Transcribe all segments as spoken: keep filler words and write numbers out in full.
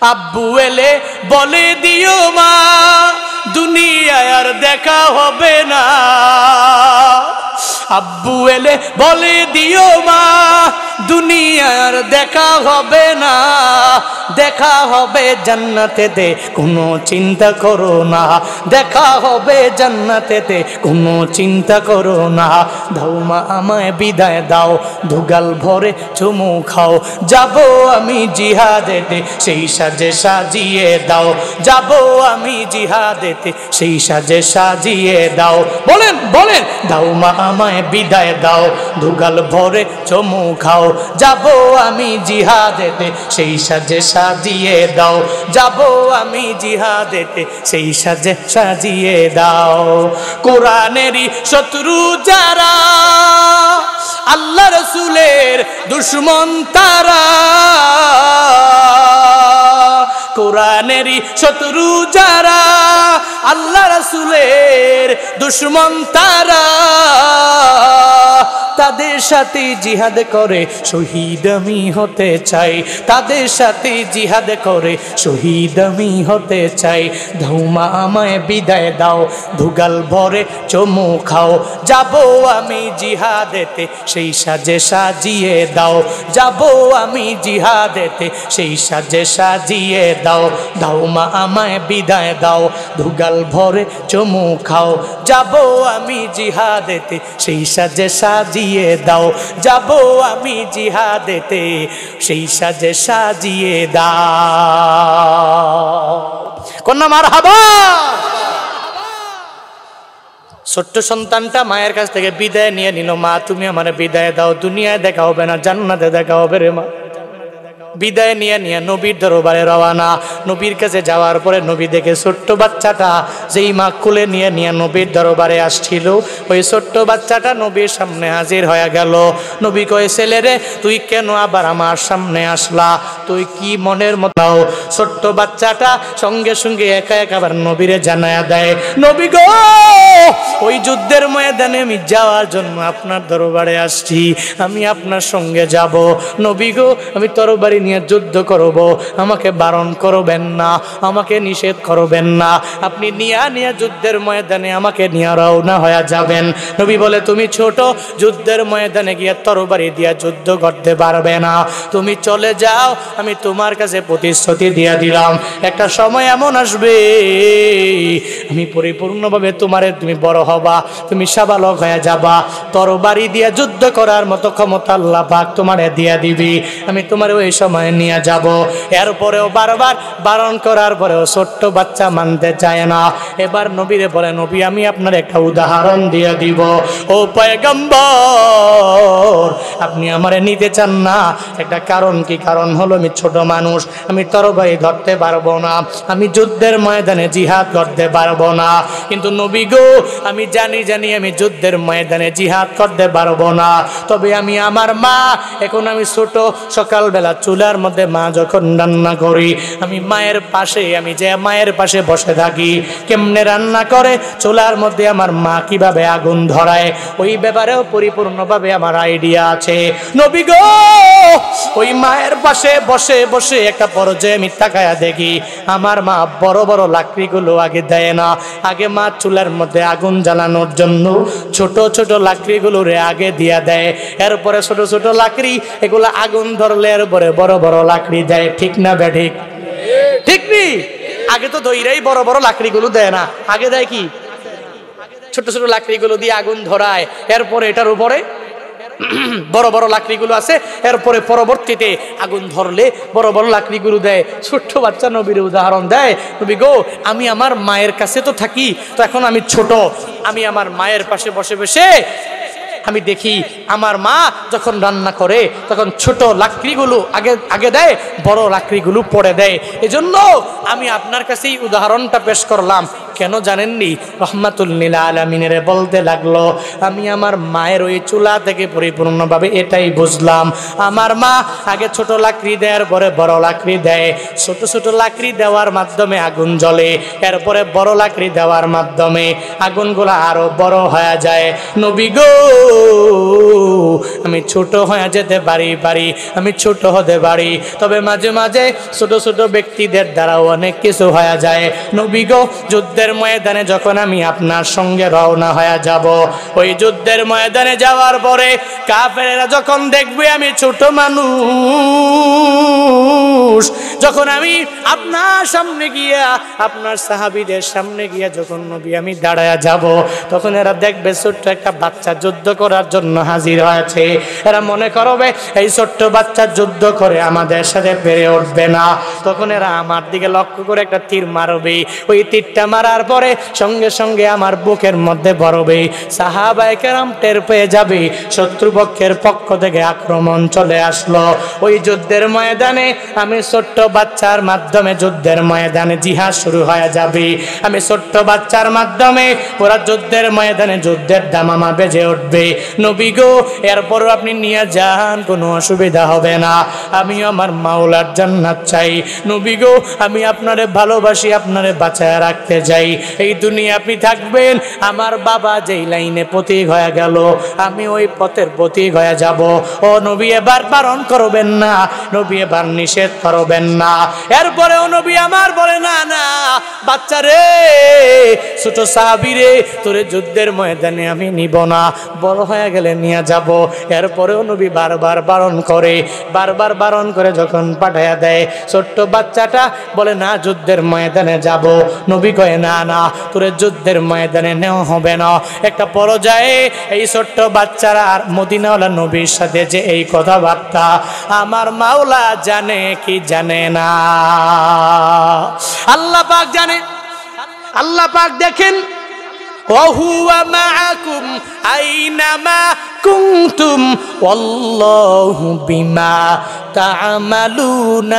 আব্বু এলে বলে দিও মা দুনিয়ায় আর দেখা হবে না। আব্বু এলে বলে দিও মা দুনিয়ায় আর দেখা হবে না, দেখা হবে জান্নাতেতে কোনো চিন্তা করো না, দেখা হবে জান্নাতেতে কোনো চিন্তা করো না। দাও মা আমায় বিদায় দাও, দুগাল ভরে চুমু খাও, যাব আমি জিহাদেতে সেই সাজে সাজিয়ে দাও, যাব আমি জিহাদেতে সেই সাজে সাজিয়ে দাও। বলেন বলেন, দাও মা আমায় বিদায় দাও, দুগাল ভরে চুমু খাও, যাব আমি জিহাদেতে সেই সাজে সাজিয়ে দাও, যাব আমি জিহাদেতে সেই সাজে সাজিয়ে দাও। কোরআনেরই শত্রু যারা, আল্লাহ রাসূলের দুশমন তারা, কোরআনেরই শত্রু যারা, আল্লাহ রাসূলের দুশমন তারা, তাদের সাথে জিহাদ করে শহীদ আমি হতে চাই, তাদের সাথে জিহাদ করে শহীদ আমি হতে চাই। দাও মা আমায় বিদায় দাও, দুগাল ভরে চুমু খাও, যাব আমি জিহাদেতে সেই সাজে সাজিয়ে দাও, যাব আমি জিহাদেতে সেই সাজে সাজিয়ে দাও। দাও মা আমায় বিদায় দাও, দুগাল ভরে চুমু খাও, যাব আমি জিহাদেতে সেই সাজে সাজিয়ে দাও, যাব আমি জিহাদেতে সেই সাজে সাজিয়ে দাও। কন্যা মারহাবা। ছোট্ট সন্তানটা মায়ের কাছ থেকে বিদায় নিয়ে নিল, মা তুমি আমার বিদায় দাও, দুনিয়ায় দেখা হবে না জান্নাতে দেখা হবে রে মা। বিদায় নিয়ে নিয়ে নবীর দরবারে রওনা। নবীর কাছে যাওয়ার পরে নবী দেখে ছোট্ট বাচ্চাটা যেই মা কোলে নিয়ে নিয়ে নবীর দরবারে আসছিল, ওই ছোট্ট বাচ্চাটা নবীর সামনে হাজির হয়ে গেল। নবী কয়, ছেলে রে তুই কেন আবার আমার সামনে আসলা, তুই কি মনের মতো? ছোট্ট বাচ্চাটা সঙ্গে সঙ্গে একা একা আবার নবীরে জানায়া দেয়, নবী গো ওই যুদ্ধের ময়দানে আমি যাওয়ার জন্য আপনার দরবারে আসছি, আমি আপনার সঙ্গে যাব। নবী গো আমি তরবারি নিয়ে যুদ্ধ করব, আমাকে বারণ করবেন না, আমাকে নিষেধ করবেন না, আপনি নিয়া নিয়ে যুদ্ধের ময়দানে আমাকে নিয়ে রওনা হয়ে যাবেন। নবী বলে, তুমি ছোট, যুদ্ধের ময়দানে গিয়ে তরবারি দিয়া যুদ্ধ করতে পারবে না, তুমি চলে যাও, আমি তোমার কাছে প্রতিশ্রুতি দিয়ে দিলাম একটা সময় এমন আসবে আমি পরিপূর্ণভাবে তোমারে তুমি বড় হবা, তুমি সাবালক হয়ে যাবা, তরবারি দিয়ে যুদ্ধ করার মতো ক্ষমতা আল্লাহ পাক তোমারে দিয়ে দিবি, আমি তোমার ওই সময় নিয়ে যাব। এরপরেও বারবার বারণ করার পরেও ছোট্ট বাচ্চা মানতে চায় না। এবার নবীরে বলে, নবী আমি আপনার একটা উদাহরণ দিয়ে দিব। ও পয়গম্বর আপনি আমারে নিতে চান না, একটা কারণ কি? কারণ হলো আমি ছোট মানুষ, আমি তরবারি ধরতে পারবো না, আমি যুদ্ধের ময়দানে জিহাদ করতে পারবো না। কিন্তু নবী গো আমি জানি জানি আমি যুদ্ধের ময়দানে জিহাদ করতে পারবো না, তবে আমি আমার মা, এখন আমি ছোট, সকালবেলা চুলার মধ্যে মা যখন রান্না করি, আমি মায়ের পাশে আমি যে মায়ের পাশে বসে থাকি, কেমনে রান্না করে, চুলার মধ্যে আমার মা কিভাবে আগুন ধরায়, ওই ব্যাপারেও পরিপূর্ণভাবে আমার আইডিয়া আছে। নবী গো ওই মায়ের পাশে বসে বসে একটা পর্যায়ে আমি তাকায়া দেখি আমার মা বড় বড় লাকড়িগুলো আগে দেয় না, আগে মা চুলার মধ্যে আগুন জ্বালানোর জন্য ছোট ছোট লাকড়িগুলো রে আগে দিয়া দেয়, এরপরে ছোট ছোট লাকড়ি এগুলো আগুন ধরলে এরপরে বড় বড় লাকড়ি দেয়। ঠিক না বেঠিক? ঠিক নি? আগে তো দইরাই বড় বড় লাকড়িগুলো দেয় না, আগে দেয় কি ছোট ছোট লাকড়িগুলো দিয়ে আগুন ধরায়, এরপরে এটার উপরে বড় বড় লাকড়িগুলো আছে, এরপরে পরবর্তীতে আগুন ধরলে বড় বড় লাকড়িগুলো দেয়। ছোট্ট বাচ্চা নবীর উদাহরণ দেয়, নবী গো আমি আমার মায়ের কাছে তো থাকি, তো এখন আমি ছোট, আমি আমার মায়ের পাশে বসে বসে আমি দেখি আমার মা যখন রান্না করে তখন ছোট লাকড়িগুলো আগে আগে দেয়, বড় লাকড়িগুলো পরে দেয়। এজন্য আমি আপনার কাছেই উদাহরণটা পেশ করলাম। কেন জানেননি? রহমাতুল লিল আলামিনের বলতে লাগলো, আমি আমার মায়ের ওই চুলা থেকে পরিপূর্ণভাবে এটাই বুঝলাম, আমার মা আগে ছোট লাকড়ি দেওয়ার পরে বড় লাকড়ি দেয়, ছোট ছোট লাকড়ি দেওয়ার মাধ্যমে আগুন জ্বলে, এরপরে বড় লাকড়ি দেওয়ার মাধ্যমে আগুনগুলো আরো বড় হয়ে যায়। নবী গো, আমি ছোট হয়ে যেতে পারি পারি আমি ছোট হতে পারি, তবে মাঝে মাঝে ছোট ছোট ব্যক্তিদের দ্বারা অনেক কিছু হয়ে যায়। নবী গো, যুদ্ধের ময়দানে যখন আমি আপনার সঙ্গে রওনা হয়ে যাব, ওই যুদ্ধের ময়দানে যাওয়ার পরে কাফেরেরা যখন দেখবে আমি ছোট মানুষ, যখন আমি আপনার সামনে গিয়া আপনার সাহাবীদের সামনে গিয়া যখন নবী আমি দাঁড়ায়া যাব, তখন এরা দেখবে ছোট্ট একটা বাচ্চা যুদ্ধ করার জন্য হাজির হয়েছে। এরা মনে করবে এই ছোট্ট বাচ্চা যুদ্ধ করে আমাদের সাথে পেরে উঠবে না, তখন এরা আমার দিকে লক্ষ্য করে একটা তীর মারবে। ওই তীরটা মারার পরে সঙ্গে সঙ্গে আমার বুকের মধ্যে পড়বে। সাহাবায়ে কেরাম টের পেয়ে যাবে শত্রুপক্ষের পক্ষ থেকে আক্রমণ চলে আসলো। ওই যুদ্ধের ময়দানে আমি ছোট্ট বাচ্চার মাধ্যমে যুদ্ধের ময়দানে জিহাদ শুরু হয়ে যাবে। আমি ছোট্ট বাচ্চার মাধ্যমে পুরা যুদ্ধের ময়দানে যুদ্ধের দামামা বেজে উঠবে। নবী গো, এরপরও আপনি নিয়ে যান, কোনো অসুবিধা হবে না, আমি আমার মাওলার জান্নাত চাই। নবী গো, আমি আপনারে ভালোবাসি, আপনারে বাঁচায় রাখতে চাই। এই দুনিয়া আপনি থাকবেন, আমার বাবা যেই লাইনে পথিক হয়ে গেল আমি ওই পথের পথিক হয়ে যাব। ও নবী, এবার বারণ করবেন না, নবী এবার নিষেধ করবেন না। এরপরেও নবী আমার বলে, না না বাচ্চা রে, ছোট সাহাবী রে, তোরে যুদ্ধের ময়দানে আমি নিব না, বড় হয়ে গেলে নিয়ে যাব। এরপরেও নবী বারবার বারণ করে, বারবার বারণ করে যখন পাঠায়া দেয়, ছোট্ট বাচ্চাটা বলে না যুদ্ধের ময়দানে যাব। নবী কয় না না, তোরে যুদ্ধের ময়দানে নেওয়া হবে না। একটা পর্যায়ে এই ছোট্ট বাচ্চারা আর মদিনাওয়ালা নবীর সাথে যে এই কথাবার্তা, আমার মাওলা জানে কি জানে না? আল্লাহ পাক জানে। আল্লাহ পাক দেখেন, ওহুয়া মাআকুম আইনামা কুনতুম ওয়াল্লাহু বিমা তা'মালুনা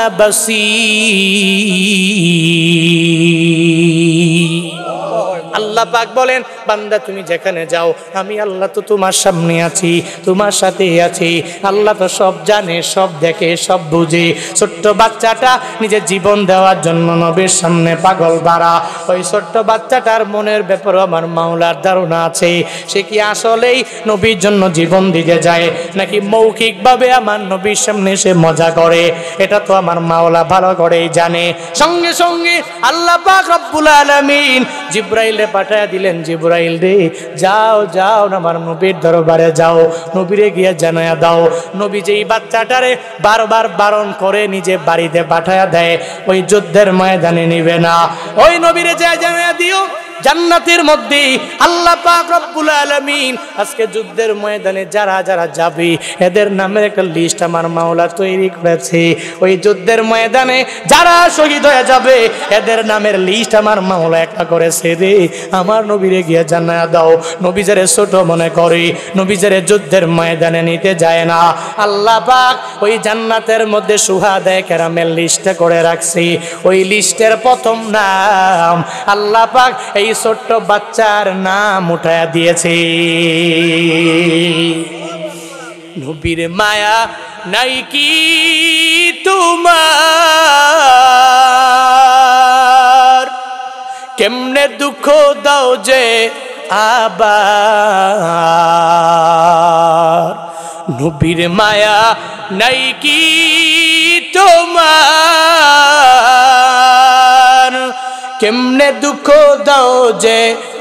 বাসীর। আল্লাহ পাক বলেন, বান্দা তুমি যেখানে যাও আমি আল্লাহ তো তোমার সামনে আছি, তোমার সাথে আছি। আল্লাহ তো সব জানে, সব দেখে, সব বুঝে। ছোট্ট বাচ্চাটা নিজের জীবন দেওয়ার জন্য নবীর সামনে পাগল বাড়া, ওই ছোট্ট বাচ্চাটার মনের ব্যাপারে আমার মাওলার ধারণা আছে। সে কি আসলেই নবীর জন্য জীবন দিতে যায়, নাকি মৌখিকভাবে আমার নবীর সামনে সে মজা করে? এটা তো আমার মাওলা ভালো করেই জানে। সঙ্গে সঙ্গে আল্লাহ পাক রব্বুল আলামিন জিব্রাইল পাঠায়া দিলেন, জিব্রাইল রে যাও যাও আমার নবীর দরবারে যাও, নবীরে গিয়ে জানায়া দাও। নবী যেই বাচ্চাটারে বারবার বারণ করে নিজে বাড়িতে পাঠায়া দেয়, ওই যুদ্ধের ময়দানে নিবে না, ওই নবীরে যায় জানায়া দিও জান্নাতের মধ্যে আল্লাহ পাক রব্বুল আলামিন আজকে যুদ্ধের ময়দানে যারা যারা যাবে এদের নামের একটা লিস্ট আমার মাওলা তৈরি করেছে। ওই যুদ্ধের ময়দানে যারা শহীদ হয়ে যাবে এদের নামের লিস্ট আমার মাওলা একটা করেছে রে। আমার নবীরে গিয়ে জানায়া দাও, নবী যারে ছোট মনে করে, নবী যারে যুদ্ধের ময়দানে নিতে যায় না, আল্লাহ পাক ওই জান্নাতের মধ্যে শুহাদায়ে কেরামের লিস্টে করে রাখছে। ওই লিস্টের প্রথম নাম আল্লাহ পাক এই ছোট্ট বাচ্চার নাম উঠায়া দিয়েছে। নবীর মায়া নাই কি তোমার, কেমনে দুঃখ দাও যে আবার। নবীর মায়া নাই কি তোমার, কেমনে দুঃখ দাও যে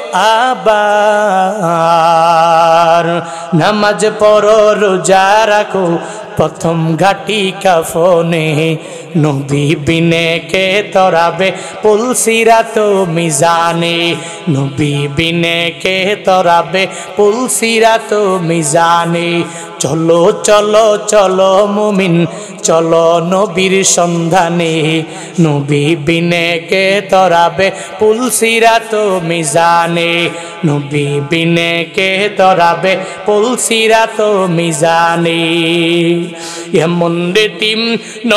আবার। নামাজ পড়ো রোজা রাখো প্রথম ঘাটি কাফনে, নবী বিনে কে তরাবে পুলসিরাত মিজানে, নবী বিনে কে তরাবে পুলসিরাত মিজানে। চলো চলো চলো মুমিন চলো নবীর সন্ধানে, নবী বিনে কে তরাবে পুলসিরাত মিজানে, নবী বিনে কে তরাবে পুলসিরাত মিজানে। এমন রেতিম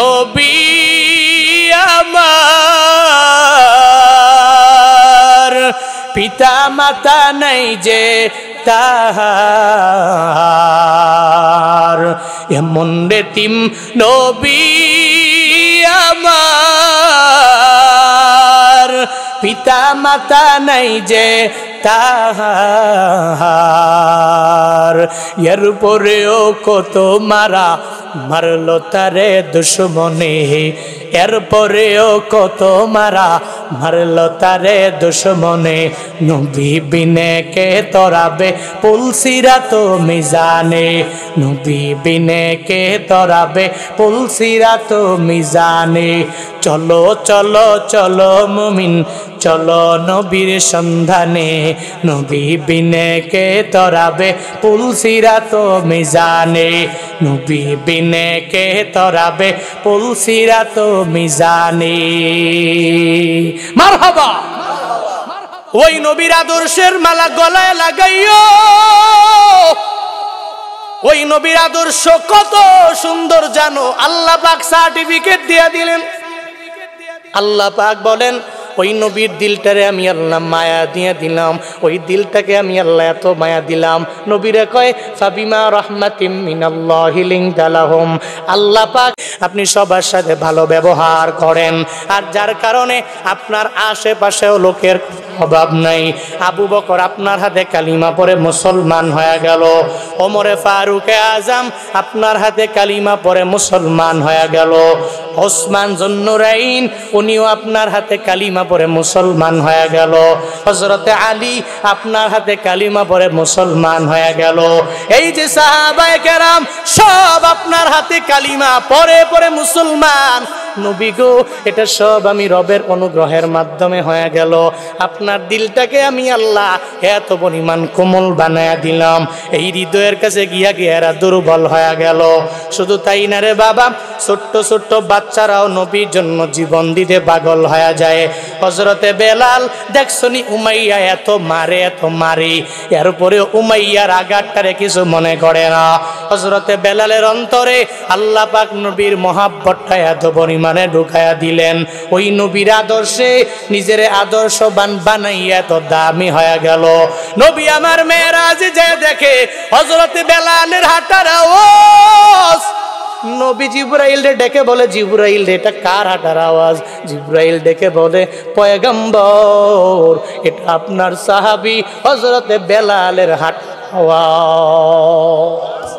নবী আমার পিতা মাতা নাই যে তাহার, এমন বেতিম নবী আমার, পিতা মাতা নাই যে তাহার, এর পরেও কত মারা মারলো তারে দুশ্মনে, এর পরেও কত মারা মারলো তারে দুশ্মনে, নবী বিনে কে তরাবে পুলসিরাত মিজানে, নবী বিনে কে তরাবে পুলসিরাত মিজানে। চলো চলো চলো মুমিন চলো নবীর সন্ধানে, নবী বিনে কে তরাবে পুলসিরাত মিজানে, নবী বিনে কে তরাবে পুলসিরাত মিজানে। মারহাবা। ওই নবীর আদর্শের মালা গলায় লাগাইও, ওই নবীর আদর্শ কত সুন্দর জানো, আল্লাহ পাক সার্টিফিকেট দিয়ে দিলেন। আল্লাহ পাক বলেন ওই নবীর দিলটারে আমি আল্লাহ মায়া দিয়ে দিলাম, ওই দিলটাকে আমি আল্লাহ এত মায়া দিলাম। নবীরে কয় ফাবিমা রাহমাতিম মিনাল্লাহি লিনতা লাহুম, আল্লাহ পাক আপনি সবার সাথে ভালো ব্যবহার করেন, আর যার কারণে আপনার আশেপাশেও লোকের অভাব নাই। আবু বকর আপনার হাতে কালিমা পড়ে মুসলমান হয়ে গেল, ওমরে ফারুকে আজম আপনার হাতে কালিমা পড়ে মুসলমান হয়ে গেল, ওসমান জুন্নুরাইন উনিও আপনার হাতে কালিমা পড়ে মুসলমান হয়ে গেল, হযরতে আলী আপনার হাতে কালিমা পড়ে মুসলমান হয়ে গেল। এই যে সাহাবায়ে কেরাম সব আপনার হাতে কালিমা পড়ে পড়ে মুসলমান। নবী গো, এটা সব আমি রবের অনুগ্রহের মাধ্যমে হয়ে গেল। আপনার দিলটাকে আমি আল্লাহ এত পরিমাণ কোমল বানায়া দিলাম, এই হৃদয়ের কাছে গিয়া গিয়া এরা দুর্বল হয়ে গেল। শুধু তাই না রে বাবা, ছোট্ট ছোট্ট বাচ্চারাও নবীর জন্য জীবন দিতে পাগল হয়ে যায়। হযরতে বেলাল দেখছনি উমাইয়া এত মারে এত মারে, এরপরে উমাইয়ার আঘাতটারে কিছু মনে করে না। হযরতে বেলালের অন্তরে আল্লাহ পাক নবীর মহাব্বতটা এত পরিমাণে ঢুকায়া দিলেন, ওই নবীর আদর্শে নিজের আদর্শবান বানাইয়া এত দামি হয়ে গেল। নবী আমার মেরাজে যে দেখে হযরতে বেলালের হাঁটার আওয়াজ, নবী জিবরাইল রে ডেকে বলে জিবরাইল রে এটা কার হাঁটার আওয়াজ? জিবরাইল ডেকে বলে পয়গম্বর এটা আপনার সাহাবী হযরতে বেলালের হাঁটার আওয়াজ।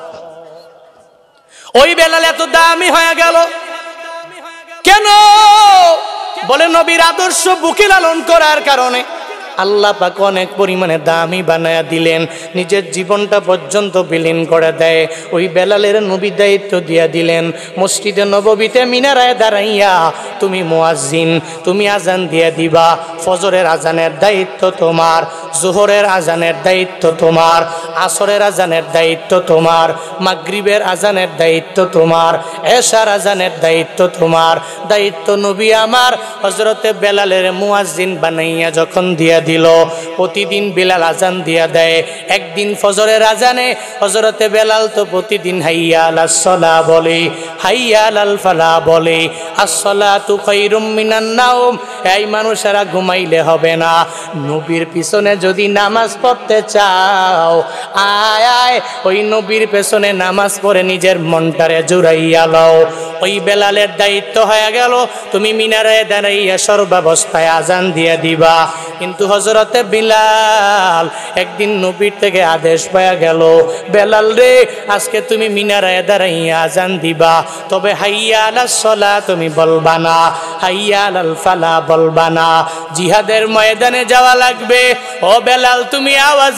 ওই বেলাল এত দামি হয়ে গেল কেন? বলে নবীর আদর্শ বুকে লালন করার কারণে। আল্লাহ পাক অনেক পরিমাণে দামি বানায়া দিলেন, নিজের জীবনটা পর্যন্ত বিলীন করে দেয়। ওই বেলালের নবী দায়িত্ব দিয়া দিলেন, মসজিদে নববীতে মিনারায় দাঁড়াইয়া তুমি মুয়াজ্জিন, তুমি আজান দিয়ে দিবা। ফজরের আজানের দায়িত্ব তোমার, জোহরের আজানের দায়িত্ব তোমার, আসরের আজানের দায়িত্ব তোমার, মাগরিবের আজানের দায়িত্ব তোমার, এশার আজানের দায়িত্ব তোমার। দায়িত্ব নবী আমার হযরতে বেলালের মুয়াজ্জিন বানাইয়া যখন দিয়া দিল, প্রতিদিন বেলাল আজান দিয়া দেয়। একদিন ফজরের আজানে হযরতে বেলাল তো প্রতিদিন হাইয়া আলাস সালাহ বলে, হাইয়া আলাল ফালাহ বলে, আস-সালাতু খায়রুম মিনান নাওম, এই মানুষেরা ঘুমাইলে হবে না, নবীর পিছনে যদি নামাজ পড়তে চাও আয় আয় ওই নবীর পেছনে নামাজ পড়ে নিজের মনটারে জুড়াইয়া লও। ওই বেলালের দায়িত্ব হয়ে গেল তুমি মিনারে দাঁড়াইয়া সর্বাবস্থায় আজান দিয়ে দিবা। কিন্তু হযরতে বিলাল একদিন নবীর থেকে আদেশ পাওয়া গেল, বেলাল রে আজকে তুমি মিনারে দাঁড়াইয়া আজান দিবা, তবে হাইয়া আলাস সালাহ তুমি বলবা না, হাইয়া আলাল ফালাহ বলবা না। জিহাদের ময়দানে যাওয়া লাগবে, ও বেলাল তুমি আওয়াজ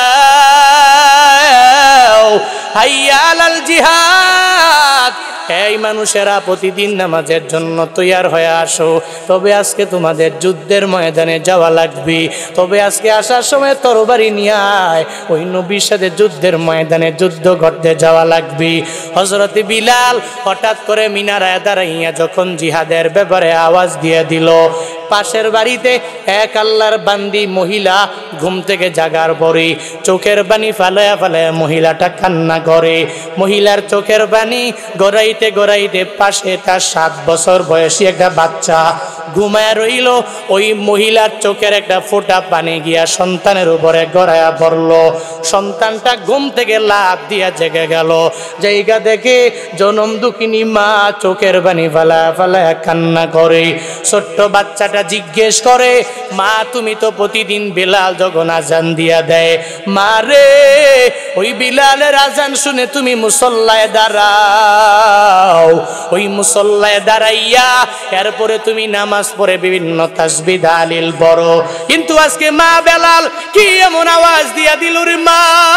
দাও হাইয়া আলাল জিহাদ। এই মানুষেরা প্রতিদিন নামাজের জন্য তৈয়ার হয়ে আসো, তবে আজকে তোমাদের যুদ্ধের ময়দানে যাওয়া লাগবে, তবে আজকে আসার সময় তরবারি নিয়ে আয়, ওই নবীর সাথে যুদ্ধের ময়দানে যুদ্ধ করতে যাওয়া লাগবে। হযরত বিলাল হঠাৎ করে মিনারায় দাঁড়াইয়া যখন জিহাদের ব্যাপারে আওয়াজ দিয়ে দিল, পাশের বাড়িতে এক আল্লাহর বান্দি মহিলা ঘুম থেকে জাগার পরে চোখের পানি ফালায়া ফালায়া মহিলাটা কান্না করে। মহিলার চোখের পানি গড়াইতে গড়াইতে পাশে তার সাত বছর বয়সী একটা বাচ্চা ঘুমায় রইল। ওই মহিলার চোখের একটা ফোঁটা পানি গিয়া সন্তানের উপরে গড়াইয়া পড়লো। সন্তানটা ঘুম থেকে লাফ দিয়া জেগে গেল। জায়গা দেখে জনম দুঃখিনী মা চোখের পানি ফালায়া ফালায়া কান্না করে। ছোট্ট বাচ্চাটা জিজ্ঞেস করে, মা তুমি তো প্রতিদিন বিলাল যখন আজান দিয়া দেয়, মা রে ওই বিলালের আজান শুনে তুমি মুসল্লায় দাঁড়াও, ওই মুসল্লায় দাঁড়াইয়া এরপরে তুমি নামাজ পড়ে বিভিন্ন তাসবিহ তাহলিল পড়ো, কিন্তু আজকে মা বেলাল কি এমন আওয়াজ দিয়া দিল রে মা,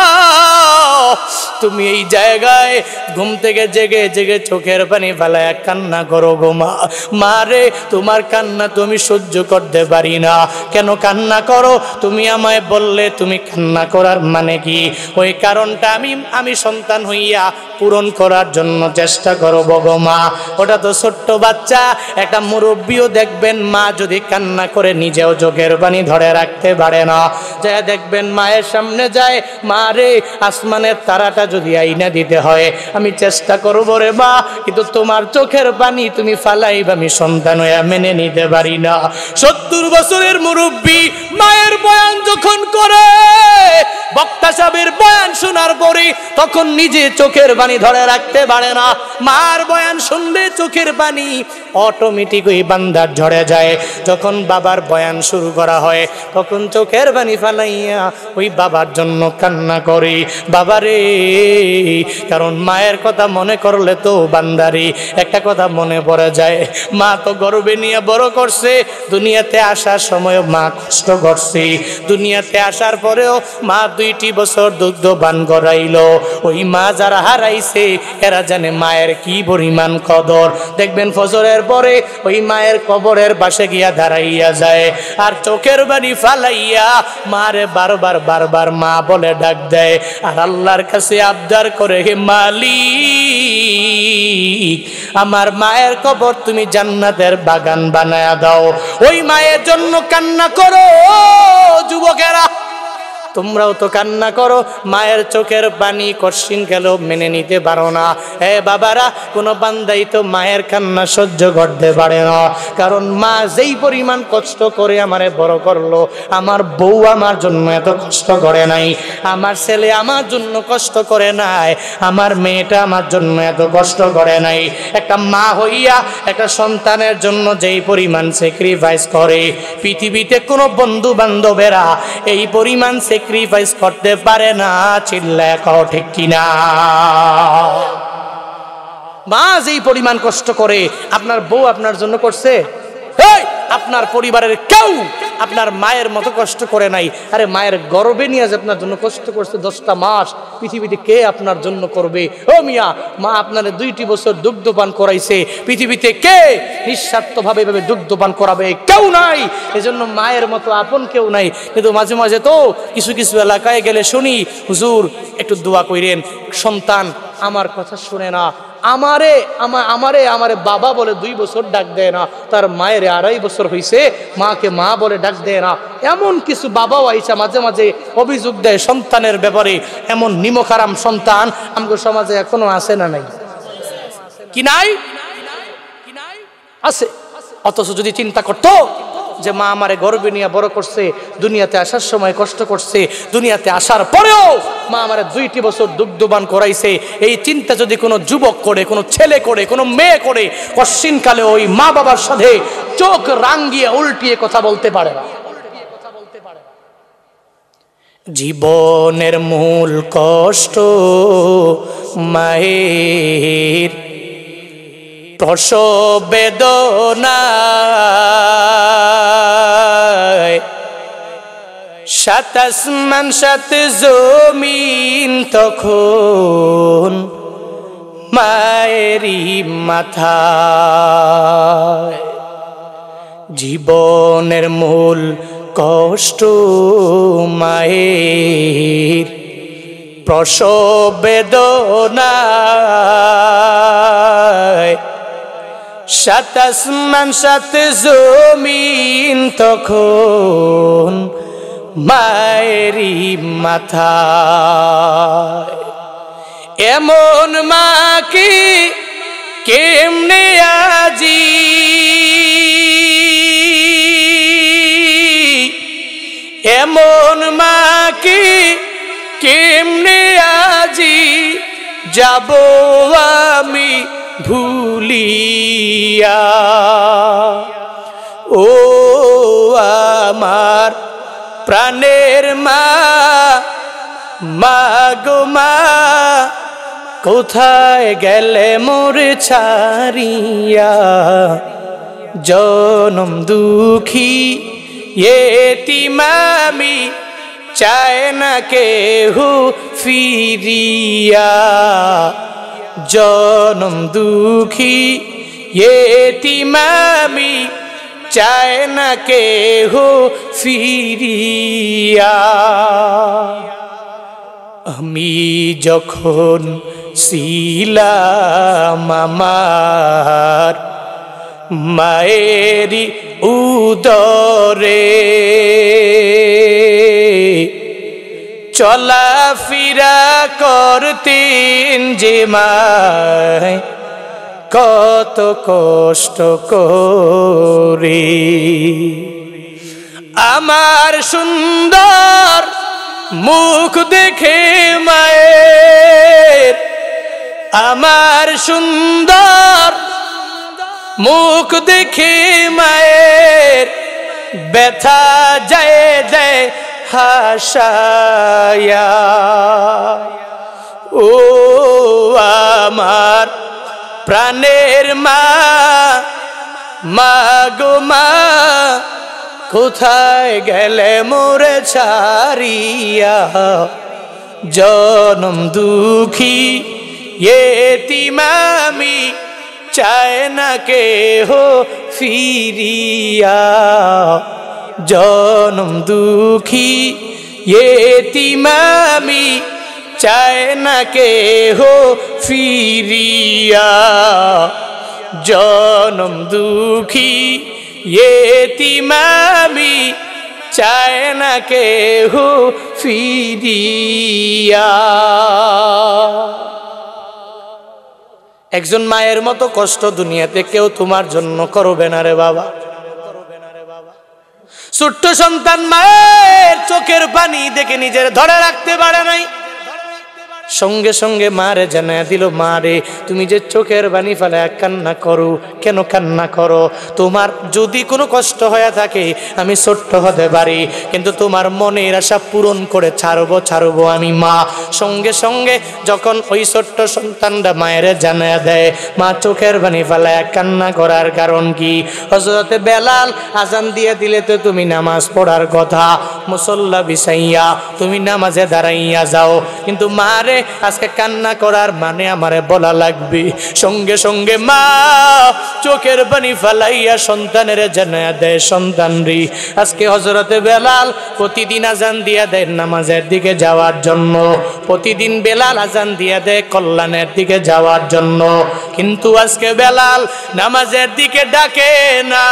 তুমি এই জায়গায় ঘুম থেকে জেগে জেগে চোখের পানি ফেলায় কান্না করো গো মা। মা রে তোমার কান্না তুমি সহ্য করতে পারি না। কেন কান্না করো? তুমি আমায় বললে তুমি কান্না করার মানে কি? ওই কারণটা আমি আমি সন্তান হইয়া পূরণ করার জন্য চেষ্টা করব গো মা। ওটা তো ছোট্ট বাচ্চা, একটা মুরব্বীও দেখবেন মা যদি কান্না করে নিজেও চোখের পানি ধরে রাখতে পারে না। যা দেখবেন মায়ের সামনে যায়, মা রে আসমানের তারাটা যদি আইনা দিতে হয় আমি চেষ্টা করব রে মা, কিন্তু তোমার চোখের পানি তুমি ফালাইবা আমি সন্তান হইয়া মেনে নিতে পারি না। সত্তর বছরের মুরব্বী মায়ের বয়ান যখন করে, বক্তা সাহেবের বয়ান শোনার পরে তখন নিজে চোখের পানি ধরে রাখতে পারে না। মার বয়ান শুনলে চোখের পানি অটোমেটিক ওই বান্দার ঝরে যায়। যখন বাবার বয়ান শুরু করা হয় তখন চোখের পানি ফালাইয়া ওই বাবার জন্য কান্না করে, বাবারে। কারণ মায়ের কথা মনে করলে তো বান্দারি একটা কথা মনে পড়ে যায়, মা তো গর্বে নিয়ে বড় করছে, দুনিয়াতে আসার সময় মা কষ্ট করছে, দুনিয়াতে আসার পরেও মা দুইটি বছর দুগ্ধ পান করাইল। ওই মা যারা হারাইছে এরা জানে মায়ের কি পরিমাণ কদর। দেখবেন ফজরের পরে ওই মায়ের কবরের পাশে গিয়া দাঁড়াইয়া যায় আর চোখের বাড়ি ফালাইয়া মারে বারবার বারবার মা বলে ডাক দেয় আর আল্লাহর কাছে আবদার করে, হে মালিক আমার মায়ের কবর তুমি জান্নাতের বাগান বানায়া দাও। ওই মায়ের জন্য কান্না করো যুবকেরা, তোমরাও তো কান্না করো। মায়ের চোখের পানি কঠিন গেল মেনে নিতে পারো না। হে বাবারা, কোনো বান্দাই তো মায়ের কান্না সহ্য করতে পারে না, কারণ মা যেই পরিমাণ কষ্ট করে আমারে বড় করলো, আমার বউ আমার জন্য এত কষ্ট করে নাই, আমার ছেলে আমার জন্য কষ্ট করে নাই, আমার মেয়েটা আমার জন্য এত কষ্ট করে নাই। একটা মা হইয়া একটা সন্তানের জন্য যেই পরিমাণ স্যাক্রিফাইস করে পৃথিবীতে কোনো বন্ধু বান্ধবেরা এই পরিমাণ স্যাক্রিফাইস করতে পারে না। চিল্লায় কও ঠিক কিনা? মা যেই পরিমাণ কষ্ট করে আপনার বউ আপনার জন্য করছে, আপনার পরিবারের কেউ আপনার মায়ের মতো কষ্ট করে নাই। আরে মায়ের গর্ভে নিয়ে যে আপনার জন্য কষ্ট করছে দশটা মাস, পৃথিবীতে কে আপনার জন্য করবে? ও মিয়া, মা আপনার দুইটি বছর দুগ্ধপান করাইছে, পৃথিবীতে কে নিঃস্বার্থভাবে ভাবে দুগ্ধপান করাবে? কেউ নাই। এজন্য মায়ের মতো আপন কেউ নাই। কিন্তু মাঝে মাঝে তো কিছু কিছু এলাকায় গেলে শুনি, হুজুর একটু দোয়া কইরেন, সন্তান আমার কথা শুনে না, আমারে আমারে আমারে বাবা বলে দুই বছর ডাক দেয় না, তার মায়ের আড়াই বছর হয়েছে মাকে মা বলে ডাক দেয় না। এমন কিছু বাবাও আইসা মাঝে মাঝে অভিযোগ দেয় সন্তানের ব্যাপারে। এমন নিমখারাম সন্তান আমাদের সমাজে এখনো আছে না নাই? কি নাই? আছে। অথচ যদি চিন্তা করতো যে মা আমারে গর্বে নিয়ে বড় করছে, দুনিয়াতে আসার সময় কষ্ট করছে, দুনিয়াতে আসার পরেও মা আমারে দুইটি বছর দুগ্ধপান করাইছে, এই চিন্তা যদি কোনো যুবক করে, কোনো ছেলে করে, কোনো মেয়ে করে, কশ্চিনকালে ওই মা বাবার সাথে চোখ রাঙ্গিয়ে উল্টিয়ে কথা বলতে পারে না। জীবনের মূল কষ্ট মায়ের প্রসব বেদনা, সাত আসমান সাত জমিন তখন মায়েরই মাথায়। জীবনের মূল কষ্ট মায়ের প্রসব বেদনা, সাত আসমান সাত জমিন তখন মায়েরই মাথায়। এমন মা কি কেমনে আজি এমন মা কি কেমনে আজি যাব আমি ভুলিয়া। ও আমার প্রাণের মা, মা গো মা, কোথায় গেলে মোরে ছাড়িয়া। জনম দুঃখী এতিম আমি, চায় না কেহু ফিরিয়া। জনম দুঃখী এতিম আমি, চায় না কেহু ফিরিয়া। আমি যখন ছিলাম আমার মায়েরই উদরে, চলাফেরা করতেন যে মায় কত কষ্ট করে। আমার সুন্দর মুখ দেখে মায়ের, আমার সুন্দর মুখ দেখে মায়ের ব্যথা যায় যায় হাসায়া। ও আমার প্রাণের মা, মা গো মা, কোথায় গেলে মোরে ছাড়িয়া। জনম দুঃখী এতিম আমি, চায় না কেহ ফিরিয়া। জনম দুঃখী এতিম আমি, চায় না কেহ ফিরিয়া। জনম দুঃখী এতিম আমি, চায় না কেহ ফিরিয়া। একজন মায়ের মতো কষ্ট দুনিয়াতে কেউ তোমার জন্য করবে না রে বাবা। ছোট্ট সন্তান মায়ের চোখের পানি দেখে নিজের ধরে রাখতে পারে নাই, সঙ্গে সঙ্গে মারে জানায় দিল, মারে তুমি যে চোখের পানি ফেলায় কান্না করো, কেন কান্না করো? তোমার যদি কোনো কষ্ট হয়ে থাকে আমি ছোট্ট হতে পারি, কিন্তু তোমার মনের আশা পূরণ করে ছাড়বো ছাড়বো আমি মা। সঙ্গে সঙ্গে যখন ওই ছোট্ট সন্তানটা মায়ের জানায় দেয়, মা চোখের পানি ফেলায় কান্না করার কারণ কি? হযরতে বেলাল আজান দিয়ে দিলে তো তুমি নামাজ পড়ার কথা, মুসল্লা বিছাইয়া তুমি নামাজে দাঁড়াইয়া যাও, কিন্তু মারে আজকে কান্না করার মানে আমারে বলা লাগবে। সঙ্গে সঙ্গে মা চোখের পানি ফেলাইয়া সন্তানের জানায়া দেয়, সন্তান রে আজকে হযরতে বেলাল প্রতিদিন আজান দিয়া দেয় নামাজের দিকে যাওয়ার জন্য, প্রতিদিন বেলাল আজান দিয়া দেয় কল্যাণের দিকে যাওয়ার জন্য, কিন্তু আজকে বেলাল নামাজের দিকে ডাকে না।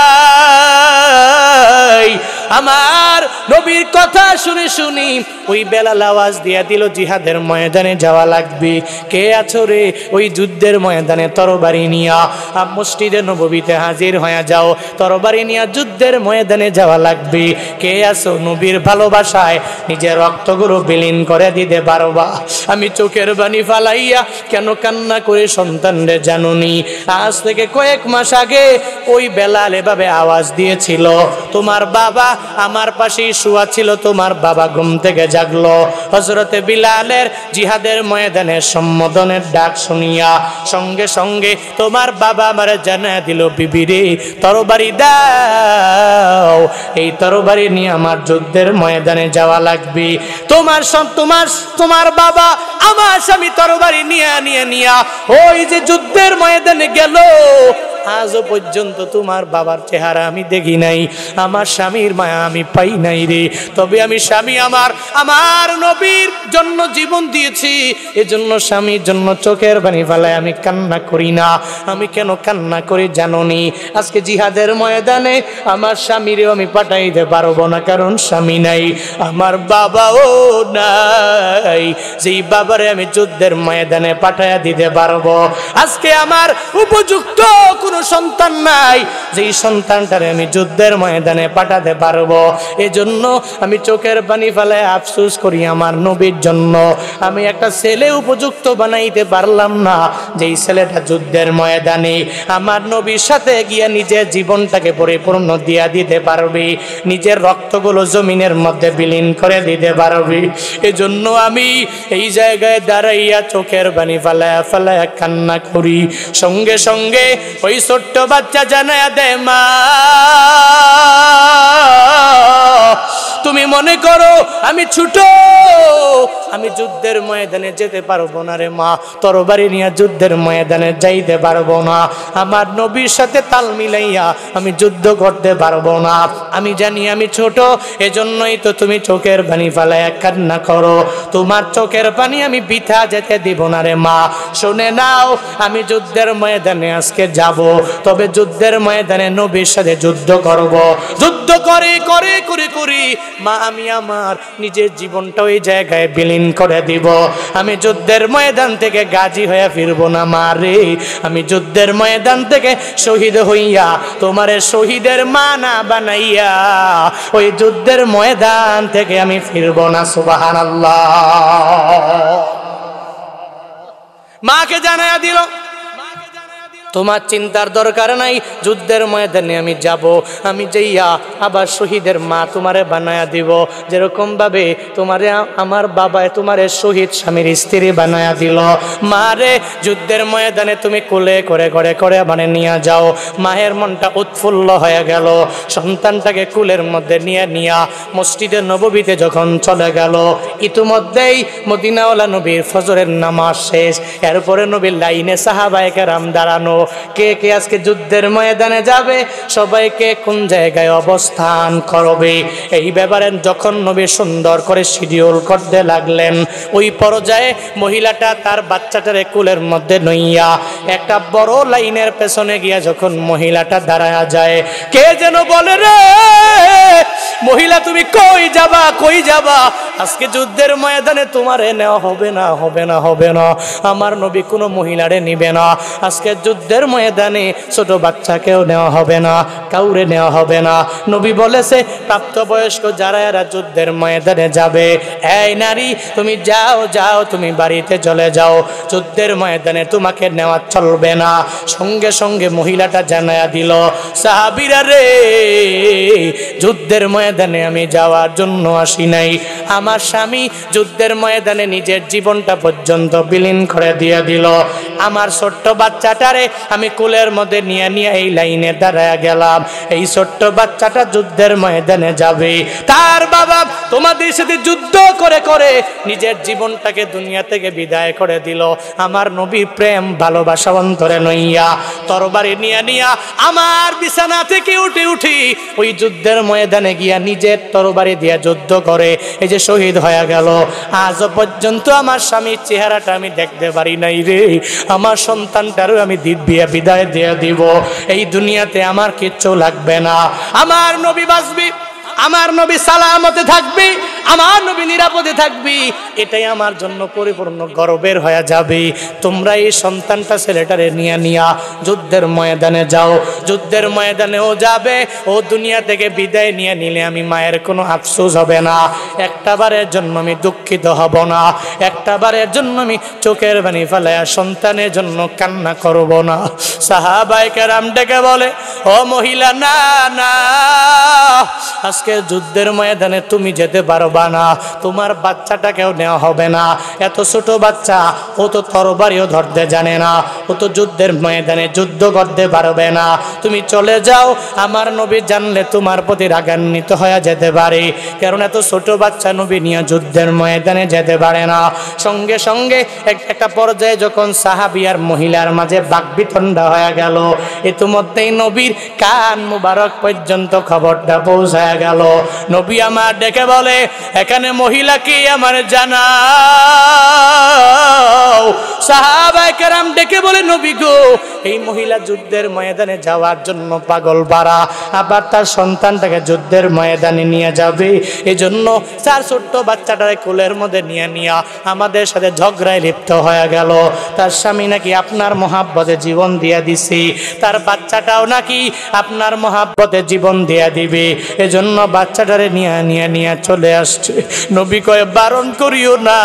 আমার নবীর কথা শুনে শুনি ওই বেলাল আওয়াজ দিয়া দিল, জিহাদের ময়দানে যাওয়া লাগবে। কে আছো রে? ওই যুদ্ধের ময়দানে তরবারি নিয়া মসজিদে নববীতে হাজির হয়ে যাও, তরবারি নিয়া যুদ্ধের ময়দানে যাওয়া লাগবে। কে আছো? নবীর ভালোবাসায় নিজের রক্তগুলো বিলীন করে দিতে পারবা? আমি চোখের পানি ফালাইয়া কেন কান্না করে সন্তানরে জানুনি? আজ থেকে কয়েক মাস আগে ওই বেলাল এভাবে আওয়াজ দিয়েছিল, তোমার বাবা আমার পাশেই শুয়া ছিল, তোমার বাবা ঘুম থেকে জাগলো। হযরতে বিলালের জিহাদের ময়দানে সম্বোধনের ডাক শুনিয়া সঙ্গে সঙ্গে তোমার বাবা আমার জানায় দিল, বিবি রে তরবারি দাও, এই তরবারি নিয়ে আমার যুদ্ধের ময়দানে যাওয়া লাগবে। তোমার তোমার তোমার বাবা আমার স্বামী তরবারি নিয়ে নিয়ে নিয়া ওই যে যুদ্ধের ময়দানে গেল, আজও পর্যন্ত তোমার বাবার চেহারা আমি দেখি নাই, আমার স্বামীর মায়া আমি পাই নাই রে। তবে আমি স্বামী আমার আমার নবীর জন্য জীবন দিয়েছি, এজন্য স্বামীর জন্য চোখের পানি ফেলায় আমি কান্না করি না। আমি কেন কান্না করি জানোনি? আজকে জিহাদের ময়দানে আমার স্বামীরেও আমি পাঠাইতে পারবো না, কারণ স্বামী নাই, আমার বাবাও নাই, যেই বাবারে আমি যুদ্ধের ময়দানে পাঠাইয়া দিতে পারবো। আজকে আমার উপযুক্ত কোনো সন্তান নাই, যেই সন্তানটারে আমি যুদ্ধের ময়দানে পাঠাতে পারবো। এজন্য আমি চোখের পানি ফেলায় আফসোস করি আমার নবীর জন্য। আমি একটা ছেলে উপযুক্ত বানাইতে পারলাম না, যেই ছেলেটা যুদ্ধের ময়দানে আমার নবীর সাথে গিয়া নিজের জীবনটাকে পরিপূর্ণ দিয়া দিতে পারবে, নিজের রক্তগুলো জমিনের মধ্যে বিলীন করে দিতে পারবে। এজন্য আমি এই জায়গায় দাঁড়াইয়া চোখের পানি ফেলায় ফেলায় কান্না করি। সঙ্গে সঙ্গে ওই ছোট্ট বাচ্চা জানায়া দে, মা তুমি মনে করো আমি ছোট, আমি যুদ্ধের ময়দানে যেতে পারবো না রে মা, তরবারি নিয়ে যুদ্ধের ময়দানে যাইতে পারবো না, আমার নবীর সাথে তাল মিলাইয়া আমি যুদ্ধ করতে পারবো না। আমি জানি আমি ছোট, এজন্যই তো তুমি চোখের পানি ফেলায় কান্না করো। তোমার চোখের পানি আমি বৃথা যেতে দিব না রে মা। শুনে নাও, আমি যুদ্ধের ময়দানে আজকে যাব, তবে যুদ্ধের ময়দানে নবীর সাথে যুদ্ধ করব। যুদ্ধ করে করে করে করি মা আমি আমার নিজের জীবনটা ওই জায়গায় বিলীন করে দিব। আমি যুদ্ধের ময়দান থেকে গাজী হয়ে ফিরবো না মা রে, আমি যুদ্ধের ময়দান থেকে শহীদ হইয়া তোমারে শহীদের মা না বানাইয়া ওই যুদ্ধের ময়দান থেকে আমি ফিরবো না। সুবহানাল্লাহ। মাকে জানায়া দিল, তোমার চিন্তার দরকার নাই, যুদ্ধের ময়দানে আমি যাব, আমি যাইয়া আবার শহীদের মা তোমারে বানায়া দিব, যেরকম ভাবে তোমারে আমার বাবায় তোমারে শহীদ স্বামীর স্ত্রী বানায়া দিল। মারে যুদ্ধের ময়দানে তুমি কোলে করে করে করে মানে নিয়ে যাও। মায়ের মনটা উৎফুল্ল হয়ে গেল, সন্তানটাকে কুলের মধ্যে নিয়ে নিয়া মসজিদের নববীতে যখন চলে গেল, ইতিমধ্যেই মদিনাওয়ালা নবীর ফজরের নামাজ শেষ। এরপরে নবীর লাইনে সাহাবায়ে কেরাম দাঁড়ানো, কে কে আজকে যুদ্ধের ময়দানে যাবে, সবাইকে কোন জায়গায় অবস্থান করবে, এই ব্যাপারে যখন নবী সুন্দর করে শিডিউল করতে লাগলেন, ওই পর্যায়ে মহিলাটা তার বাচ্চাটারে কুলের মধ্যে নইয়া একটা বড় লাইনের পেছনে গিয়া যখন মহিলাটা দাঁড়ায়া যায়, কে যেন বলে রে মহিলা তুমি কই যাবা কই যাবা, আজকে যুদ্ধের ময়দানে তোমারে নেওয়া হবে না হবে না হবে না। আমার নবী কোনো মহিলারে নিবে না, আজকে যুদ্ধের ময়দানে ছোট বাচ্চাকেও নেওয়া হবে না, কাউরে নেওয়া হবে না। নবী বলেছে প্রাপ্তবয়স্ক যারা এরা যুদ্ধের ময়দানে যাবে, এই নারী তুমি যাও যাও, তুমি বাড়িতে চলে যাও, যুদ্ধের ময়দানে তোমাকে নেওয়া চলবে না। সঙ্গে সঙ্গে মহিলাটা জানায়া দিল, সাহাবীরা রে যুদ্ধের ময়দানে আমি যাওয়ার জন্য আসি নাই, আমার স্বামী যুদ্ধের ময়দানে নিজের জীবনটা পর্যন্ত বিলীন করে দিয়ে দিল, আমার ছোট্ট বাচ্চাটারে আমি কোলের মধ্যে নিয়ে নিয়ে এই লাইনে দাঁড়ায় গেলাম, এই ছোট্ট বাচ্চাটা যুদ্ধের ময়দানে যাবে, তার বাবা তোমাদের সাথে যুদ্ধ করে করে নিজের জীবনটাকে দুনিয়া থেকে বিদায় করে দিল। আমার নবীর প্রেম ভালোবাসা অন্তরে নইয়া তরবারি নিয়ে নিয়া আমার বিছানা থেকে উঠে উঠি ওই যুদ্ধের ময়দানে গিয়া নিজের তরবারি দিয়া যুদ্ধ করে এই যে শহীদ হয়ে গেল। আজ পর্যন্ত আমার স্বামীর চেহারাটা আমি দেখতে পারি নাই রে, আমার সন্তানটারও আমি দিব্যা বিদায় দিয়ে দিব, এই দুনিয়াতে আমার কিচ্ছু লাগবে না, আমার নবী বাঁচবি, আমার নবী সালামতে থাকবি, আমার নবী নিরাপদে থাকবি, এটাই আমার জন্য পরিপূর্ণ গর্বের হয়ে যাবে। তোমরা এই সন্তানটা ছেলেটারে নিয়ে নিয়া যুদ্ধের ময়দানে যাও, যুদ্ধের ময়দানেও যাবে, ও দুনিয়া থেকে বিদায় নিয়ে নিলে আমি মায়ের কোনো আফসোস হবে না, একটা বারের জন্য আমি দুঃখিত হব না, একটা বারের জন্য আমি চোখের পানি ফেলায়া সন্তানের জন্য কান্না করব না। সাহাবায়ে কেরাম ডেকে বলে, ও মহিলা না না, আজকে যুদ্ধের ময়দানে তুমি যেতে পারবা না, তোমার বাচ্চাটাকেও নেওয়া হবে না। এত ছোট বাচ্চা, ও তো তরবারিও ধরতে জানে না, ও তো যুদ্ধের ময়দানে যুদ্ধ করতে পারবে না। তুমি চলে যাও, আমার নবী জানলে তোমার প্রতি রাগান্বিত হয়ে যেতে পারে, কারণ এত ছোট বাচ্চা নবী নিয়ে যুদ্ধের ময়দানে যেতে পারে না। সঙ্গে সঙ্গে একটা পর্যায়ে যখন সাহাবী আর মহিলার মাঝে বাকবিতণ্ডা হয়ে গেল, ইতিমধ্যেই নবীর কান মুবারক পর্যন্ত খবরটা পৌঁছায় গেল। নবী আমার ডেকে বলে, এখানে মহিলাকে আমার জানাও। সাহাবায়ে কেরাম ডেকে বলে, নবী গো, এই মহিলা যুদ্ধের ময়দানে যাওয়ার জন্য পাগল পারা, আবার তার সন্তানটাকে যুদ্ধের ময়দানে নিয়ে যাবে, এই জন্য তার ছোট্ট বাচ্চাটাকে কোলের মধ্যে নিয়ে নিয়া আমাদের সাথে ঝগড়ায় লিপ্ত হয়ে গেল। তার স্বামী নাকি আপনার মহাব্বতে জীবন দিয়ে দিছে, তার বাচ্চাটাও নাকি আপনার মহাব্বতে জীবন দিয়ে দিবে, এজন্য বাচ্চাটারে নিয়ে নিয়ে নিয়ে চলে আসছে। নবী কয়, বারণ করিও না,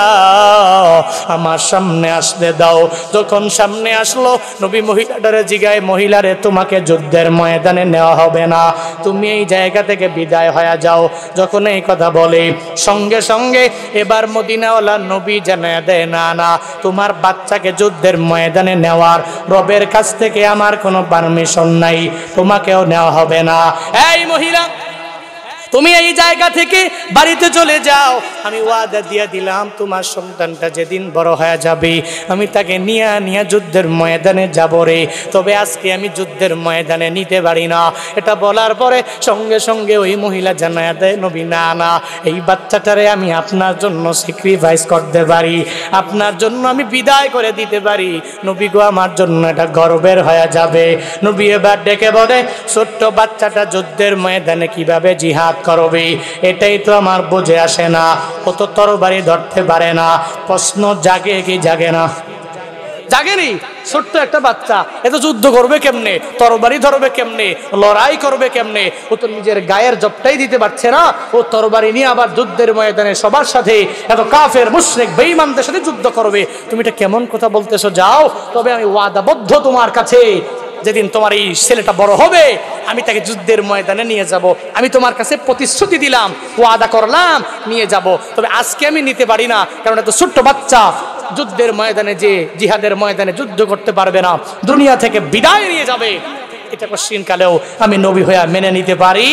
আমার সামনে আসতে দাও। যখন সামনে আসলো, নবী মহিলাটারে জিগায়, মহিলারে তোমাকে যুদ্ধের ময়দানে নেওয়া হবে না, তুমি এই জায়গা থেকে বিদায় হয়ে যাও। যখন এই কথা বলে, সঙ্গে সঙ্গে এবার মদিনাওয়ালা নবী জানায় দেয়, না না, তোমার বাচ্চাকে যুদ্ধের ময়দানে নেওয়ার রবের কাছ থেকে আমার কোনো পারমিশন নাই, তোমাকেও নেওয়া হবে না। এই মহিলা, তুমি এই জায়গা থেকে বাড়িতে চলে যাও। আমি ওয়াদা দিয়ে দিলাম, তোমার সন্তানটা যেদিন বড় হয়ে যাবে আমি তাকে নিয়ে নিয়ে যুদ্ধের ময়দানে যাব রে, তবে আজকে আমি যুদ্ধের ময়দানে নিতে পারি না। এটা বলার পরে সঙ্গে সঙ্গে ওই মহিলা জানায় দেয়, নবী না না, এই বাচ্চাটারে আমি আপনার জন্য স্যাক্রিফাইস করতে পারি, আপনার জন্য আমি বিদায় করে দিতে পারি। নবী গো, আমার জন্য এটা গর্বের হয়ে যাবে। নবী এবার ডেকে বলে, ছোট্ট বাচ্চাটা যুদ্ধের ময়দানে কিভাবে জিহাদ করবে, এটাই তো আমার বুঝে আসে না। ও তো তরবারি ধরতে পারে না। প্রশ্ন জাগে কি জাগে না? জাগেনি। ছোট্ট একটা বাচ্চা এত যুদ্ধ করবে কেমনে, তরবারি ধরবে কেমনে, লড়াই করবে কেমনে? ও তো নিজের গায়ের জবটাই দিতে পারছে না, ও তরবারি নিয়ে আবার যুদ্ধের ময়দানে সবার সাথে এত কাফের মুশরিক বেঈমানদের সাথে যুদ্ধ করবে। তুমি এটা কেমন কথা বলতেছো? যাও, তবে আমি ওয়াদাবদ্ধ তোমার কাছে, যেদিন তোমার এই ছেলেটা বড় হবে আমি তাকে যুদ্ধের ময়দানে নিয়ে যাব। আমি তোমার কাছে প্রতিশ্রুতি দিলাম, ওয়াদা করলাম নিয়ে যাব, তবে আজকে আমি নিতে পারি না, কারণ এত ছোট্ট বাচ্চা যুদ্ধের ময়দানে যে জিহাদের ময়দানে যুদ্ধ করতে পারবে না, দুনিয়া থেকে বিদায় নিয়ে যাবে। এটা কোশ্চিনকালেও আমি নবী হয়ে মেনে নিতে পারি?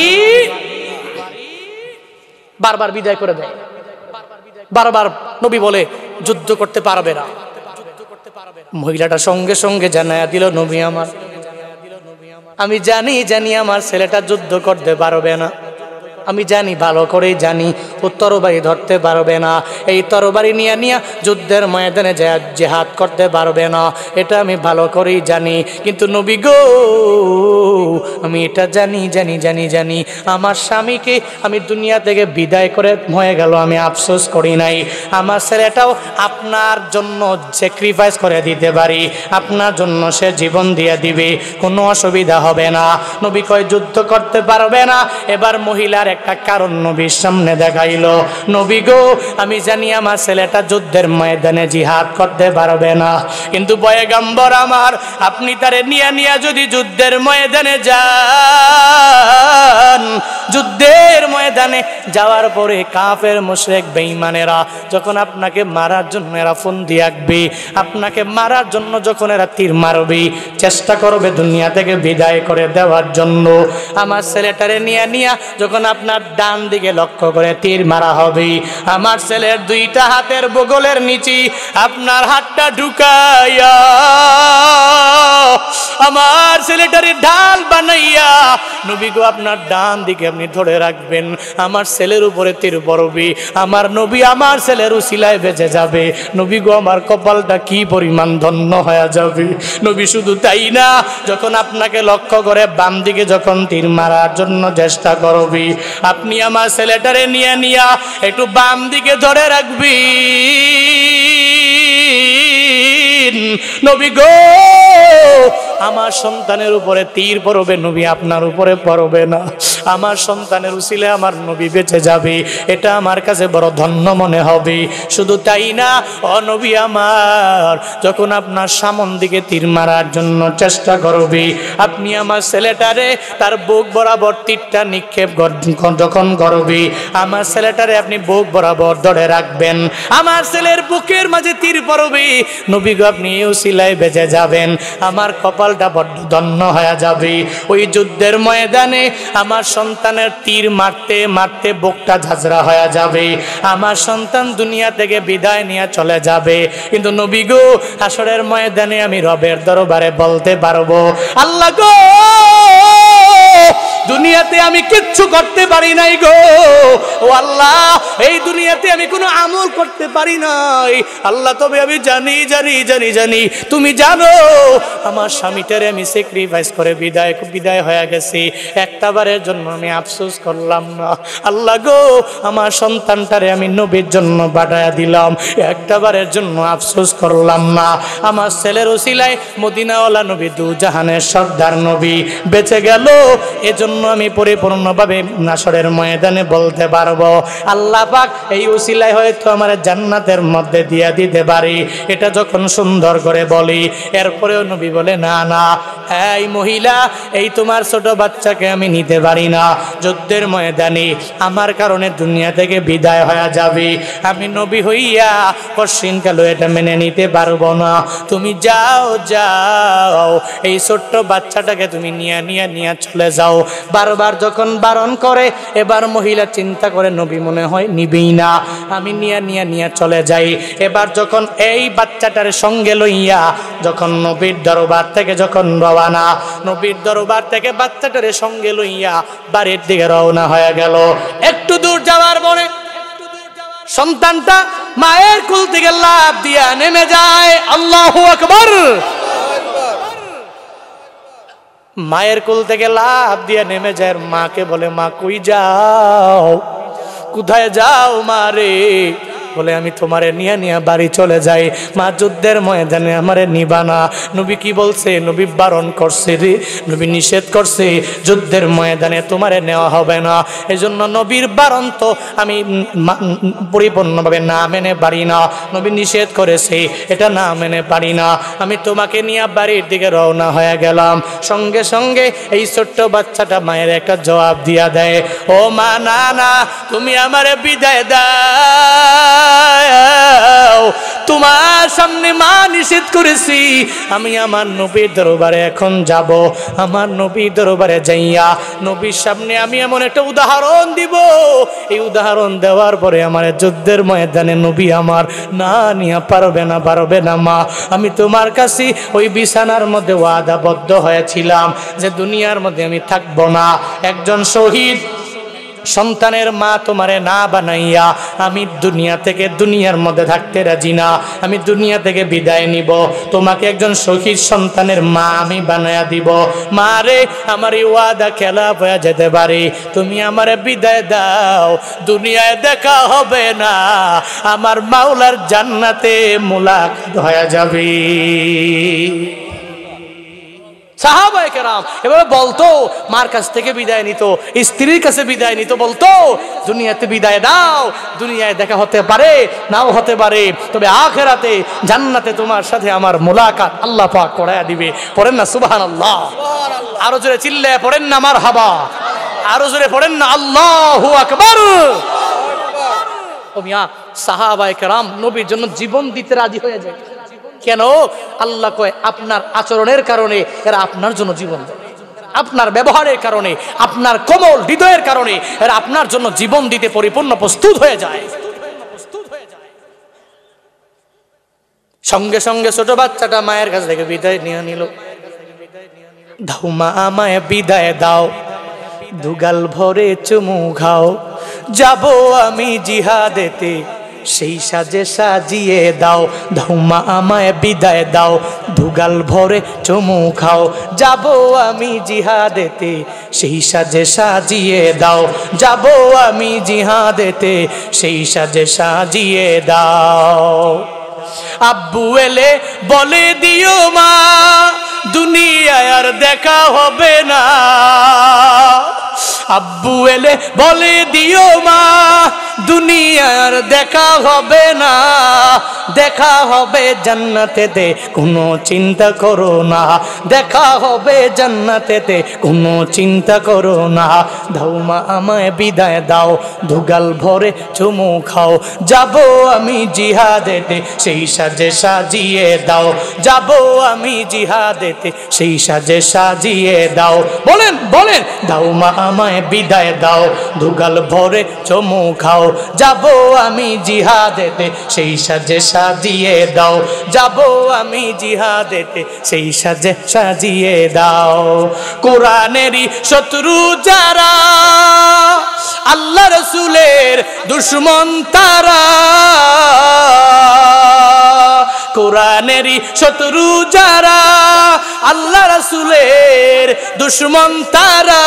বারবার বিদায় করে দেয়, বারবার নবী বলে যুদ্ধ করতে পারবে না। মহিলাটা সঙ্গে সঙ্গে জানায়া দিল, নবী আমার, আমি জানি জানি আমার ছেলেটা যুদ্ধ করতে পারবে না, আমি জানি, ভালো করেই জানি ও তরবারি ধরতে পারবে না, এই তরবারি নিয়ে নিয়ে যুদ্ধের ময়দানে জিহাদ করতে পারবে না, এটা আমি ভালো করেই জানি। কিন্তু নবী গো, আমি এটা জানি জানি জানি জানি আমার স্বামীকে আমি দুনিয়া থেকে বিদায় করে হয়ে গেল, আমি আফসোস করি নাই। আমার ছেলেটাও আপনার জন্য স্যাক্রিফাইস করে দিতে পারি, আপনার জন্য সে জীবন দিয়ে দিবে, কোনো অসুবিধা হবে না। নবী কয় যুদ্ধ করতে পারবে না। এবার মহিলার একটা কারণ নবীর সামনে দেখাইলো, নবী গো, আমি জানি আমার ছেলেটা যুদ্ধের ময়দানে জিহাদ করতে পারবে না, কিন্তু পয়গম্বর আমার, আপনি তারে নিয়ে নিয়ে যদি যুদ্ধের ময়দানে যান, যুদ্ধের ময়দানে যাওয়ার পরে কাফের মুশরিক বেঈমানেরা যখন আপনাকে মারার জন্য এরা ফন্দি আঁকবে, আপনাকে মারার জন্য যখন এরা তীর মারবে, চেষ্টা করবে দুনিয়া থেকে বিদায় করে দেওয়ার জন্য, আমার ছেলেটারে নিয়ে নিয়ে যখন আপনার ডান দিকে লক্ষ্য করে তীর মারা হবে, আমার ছেলের দুইটা হাতের বগলের নিচে আপনার হাতটা ঢুকাইয়া আমার ছেলেটারে ঢাল বানাইয়া নবী গো আপনার ডান দিকে আপনি ধরে রাখবেন, আমার ছেলের উপরে তীর পড়বে, আমার নবী আমার ছেলের উসিলায় বেঁচে যাবে। নবী গো আমার কপালটা কি পরিমাণ ধন্য হয়ে যাবে। নবী শুধু তাই না, যখন আপনাকে লক্ষ্য করে বাম দিকে যখন তীর মারার জন্য চেষ্টা করবি, আপনি আমার ছেলেটারে নিয়ে নিয়া একটু বাম দিকে ধরে রাখবি। নবী গো আমার সন্তানের উপরে তীর পড়বে, নবী আপনার উপরে পড়বে না। আমার সন্তানের উসিলে আমার নবী বেঁচে যাবে, এটা আমার কাছে বড় ধন্য মনে হবে। শুধু তাই না, ও নবী আমার, যখন আপনার সামন দিকে তীর মারার জন্য চেষ্টা করবে, আপনি আমার ছেলেটারে তার বুক বরাবর তীরটা নিক্ষেপ যখন করবে, আমার ছেলেটারে আপনি বুক বরাবর ধরে রাখবেন। আমার ছেলের বুকের মাঝে তীর পড়বে, নবী গো আপনি উসিলায় বেঁচে যাবেন, আমার কপালটা বড্ড ধন্য হয়ে যাবে। ওই যুদ্ধের ময়দানে আমার সন্তানের তীর মারতে মারতে বুকটা ঝাঁঝরা হয়ে যাবে, আমার সন্তান দুনিয়া থেকে বিদায় নিয়ে চলে যাবে। কিন্তু নবী গো হাসরের ময়দানে আমি রবের দরবারে বলতে পারবো, আল্লাহ গো দুনিয়াতে আমি কিচ্ছু করতে পারি নাই গো, ও আল্লাহ এই দুনিয়াতে আমি কোনো আমল করতে পারি নাই আল্লাহ, তবে আমি জানি জানি জানি জানি তুমি জানো আমার স্বামীটারে আমি স্যাক্রিফাইস করে বিদায় বিদায় হয়ে গেছি, একটা বারের জন্য আমি আফসোস করলাম না। আল্লাহ গো আমার সন্তানটারে আমি নবীর জন্য পাঠায়া দিলাম, একটা বারের জন্য আফসোস করলাম না। আমার ছেলের উসিলায় মদিনাওয়ালা নবী দু জাহানের সর্দার নবী বেঁচে গেল, এজন্য আমি পরিপূর্ণভাবে নাসরের ময়দানে বলতে পারবো, আল্লাহ পাক এই উসিলায় হয়তো আমার জান্নাতের মধ্যে দিয়ে দিতে পারি। এটা যখন সুন্দর করে বলি, এরপরেও নবী বলে না না এই মহিলা, এই তোমার ছোট বাচ্চাকে আমি নিতে পারি না, যুদ্ধের ময়দানে আমার কারণে দুনিয়া থেকে বিদায় হয়ে যাবে, আমি নবী হইয়া পশ্চিমকালও এটা মেনে নিতে পারবো না, তুমি যাও যাও এই ছোট্ট বাচ্চাটাকে তুমি নিয়ে নিয়ে নিয়ে চলে যাও। বারবার যখন বারণ করে, এবার মহিলা চিন্তা করে নবী মনে হয় নিবেই না, আমি নিয়ে নিয়ে নিয়ে চলে যাই। এবার যখন এই বাচ্চাটার সঙ্গে লইয়া যখন নবীর দরবার থেকে যখন রওনা, নবীর দরবার থেকে বাচ্চাটার সঙ্গে লইয়া বাড়ির দিকে রওনা হয়ে গেল। একটু দূর যাওয়ার পরে সন্তানটা মায়ের কুল থেকে লাফ দিয়া নেমে যায়, আল্লাহু আকবার। মায়ের কোল থেকে লাফ দিয়ে নেমে যায়, মাকে বলে মা কই যাও, কোথায় যাও মা রে? বলে আমি তোমারে নিয়ে নিয়ে বাড়ি চলে যাই। মা যুদ্ধের ময়দানে আমারে নিবা না। নবী কি বলছে? নবী বারণ করছে রে, নবী নিষেধ করছে, যুদ্ধের ময়দানে তোমারে নেওয়া হবে না। এই জন্য নবীর বারণ তো আমি পরিপূর্ণভাবে না মেনে পারি না। নবী নিষেধ করেছে, এটা না মেনে পারি না। আমি তোমাকে নিয়ে বাড়ির দিকে রওনা হয়ে গেলাম। সঙ্গে সঙ্গে এই ছোট্ট বাচ্চাটা মায়ের একটা জবাব দিয়া দেয়, ও মা না না, তুমি আমারে বিদায় দাও, তোমার সামনে মা নিষেধ করেছি, আমি আমার নবীর দরবারে এখন যাব। আমার নবীর দরবারে যাইয়া নবীর সামনে আমি এমন একটা উদাহরণ দিব, এই উদাহরণ দেওয়ার পরে আমার যুদ্ধের ময়দানে নবী আমার না নিয়ে পারবে না পারবে না মা। আমি তোমার কাছে ওই বিছানার মধ্যে ওয়াদাবদ্ধ হয়েছিলাম যে দুনিয়ার মধ্যে আমি থাকবো না। একজন শহীদ সন্তানের মা তোমারে না বানাইয়া আমি দুনিয়া থেকে দুনিয়ার মধ্যে থাকতে রাজি না। আমি দুনিয়া থেকে বিদায় নিব, তোমাকে একজন শহীদ সন্তানের মা আমি বানায়া দিব। মা রে, আমার এই ওয়াদা খেলাফ হয়ে যেতে পারে, তুমি আমারে বিদায় দাও, দুনিয়ায় দেখা হবে না, আমার মাওলার জান্নাতে মুলাকাত হয়ে যাবে। সাহাবায়ে কেরাম এভাবে বলতো, মার কাছ থেকে বিদায় নিত, স্ত্রীর কাছে বিদায় নিত, বলতো দুনিয়াতে বিদায় দাও, দুনিয়ায় দেখা হতে পারে নাও হতে পারে, তবে আখিরাতে জান্নাতে তোমার সাথে আমার মুলাকাত আল্লাহ পাক করায়া দিবে। পড়েন না সুবহানাল্লাহ, আরো জোরে চিল্লায় পড়েন না মারহাবা, আরো জোরে পড়েন না আল্লাহু আকবার। ও মিয়া, সাহাবায়ে কেরাম নবীর জন্য জীবন দিতে রাজি হয়ে যায়। কেন? আল্লাহ কয় আপনার আচরণের কারণে এরা আপনার জন্য জীবন দেয়, আপনার ব্যবহারের কারণে, আপনার কোমল হৃদয়ের কারণে এরা আপনার জন্য জীবন দিতে পরিপূর্ণ প্রস্তুত হয়ে যায়। সঙ্গে সঙ্গে ছোট বাচ্চাটা মায়ের কাছ থেকে বিদায় নিয়ে নিল। দাও মা আমায় বিদায় দাও, দুগাল ভরে চুমু খাও, যাব আমি জিহাদেতে সেই সাজে সাজিয়ে দাও। ধৌমা আমায় বিদায় দাও, দুগাল ভরে চুমু খাও, যাব আমি জিহাদেতে সেই সাজে সাজিয়ে দাও, যাব আমি জিহাদেতে সেই সাজে সাজিয়ে দাও। আব্বু এলে বলে দিও মা, দুনিয়ায় আর দেখা হবে না। আব্বু এলে বলে দিও মা, দুনিয়ার দেখা হবে না, দেখা হবে জান্নাতেতে, কোনো চিন্তা করো না, দেখা হবে জান্নাতেতে, কোনো চিন্তা করো না। দাও মা আমায় বিদায় দাও, দুগাল ভরে চুমু খাও, যাব আমি জিহাদেতে, সেই সাজে সাজিয়ে দাও, যাব আমি জিহাদেতে, সেই সাজে সাজিয়ে দাও। বলেন বলেন, দাও মা আমায় বিদায় দাও, দুগাল ভরে চুমু খাও, যাব আমি জিহাদেতে, সেই সাজে সাজিয়ে দাও, যাব আমি জিহাদেতে, সেই সাজে সাজিয়ে দাও। কোরআনেরই শত্রু যারা, আল্লাহ রাসূলের দুশমন তারা, কোরআনেরই শত্রু যারা, আল্লাহ রাসূলের দুশমন তারা,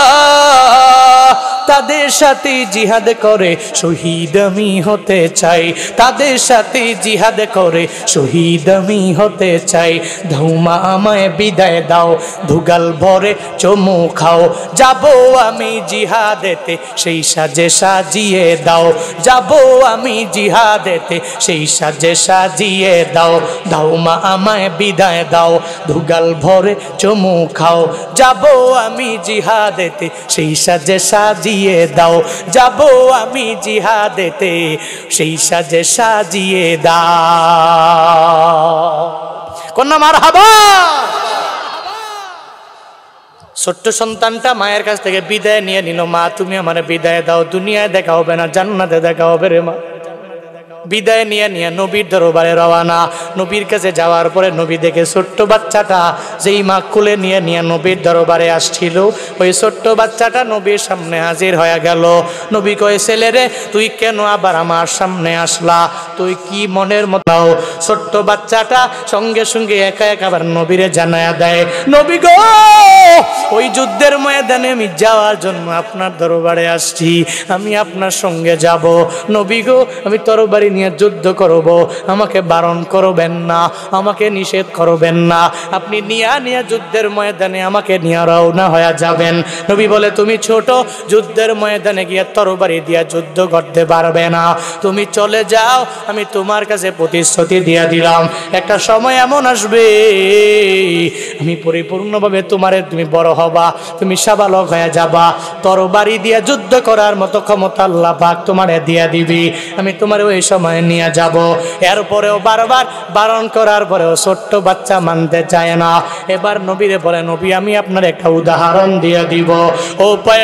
তাদের সাথে জিহাদ করে শহীদ আমি হতে চাই, তাদের সাথে জিহাদ করে শহীদ আমি হতে চাই। দাও মা আমায় বিদায় দাও, দুগাল ভরে চুমু খাও, যাব আমি জিহাদেতে, সেই সাজে সাজিয়ে দাও, যাব আমি জিহাদেতে, সেই সাজে সাজিয়ে দাও। দাও মা আমায় বিদায় দাও, দুগাল ভরে চুমু খাও, যাব আমি জিহাদেতে, সেই সাজে সাজিয়ে দাও, যাব আমি জিহাদেতে, সেই সাজে সাজিয়ে দাও। কন্যা মারহাবা। ছোট্ট সন্তানটা মায়ের কাছ থেকে বিদায় নিয়ে নিল, মা তুমি আমার বিদায় দাও, দুনিয়ায় দেখা হবে না, জান্নাতে দেখা হবে রে মা। বিদায় নিয়ে নিয়ে নবীর দরবারে রওনা। নবীর কাছে যাওয়ার পরে নবী দেখে ছোট্ট বাচ্চাটা যেই মা কোলে নিয়ে নিয়ে নবীর দরবারে আসছিল, ওই ছোট্ট বাচ্চাটা নবীর সামনে হাজির হয়ে গেল। নবী কয়, ছেলে রে তুই কেন আবার আমার সামনে আসলা, তুই কি মনের মতো? ছোট্ট বাচ্চাটা সঙ্গে সঙ্গে একা একা আবার নবীরে জানায়া দেয়, নবী গো ওই যুদ্ধের ময়দানে আমি যাওয়ার জন্য আপনার দরবারে আসছি, আমি আপনার সঙ্গে যাব। নবী গো আমি তরবারি নিয়ে যুদ্ধ করব, আমাকে বারণ করবেন না, আমাকে নিষেধ করবেন না, আপনি নিয়া নিয়ে যুদ্ধের ময়দানে আমাকে নিয়ে রওনা হয়ে যাবেন। নবী বলে, তুমি ছোট, যুদ্ধের ময়দানে গিয়ে তরবারি দিয়ে যুদ্ধ করতে পারবে না, তুমি চলে যাও, আমি তোমার কাছে প্রতিশ্রুতি দিয়ে দিলাম, একটা সময় এমন আসবে আমি পরিপূর্ণভাবে তোমারে, তুমি বড় হবা, তুমি সাবালক হয়ে যাবা, তরবারি দিয়ে যুদ্ধ করার মতো ক্ষমতা আল্লাহ পাক তোমারে দিয়ে দিবি, আমি তোমার ওই সময় নিয়ে যাব। এরপরেও বারবার বারণ করার পরেও ছোট্ট বাচ্চা মানতে চায় না। এবার নবীরে বলে, নবী আমি আপনার একটা উদাহরণ দিয়ে দিব, ও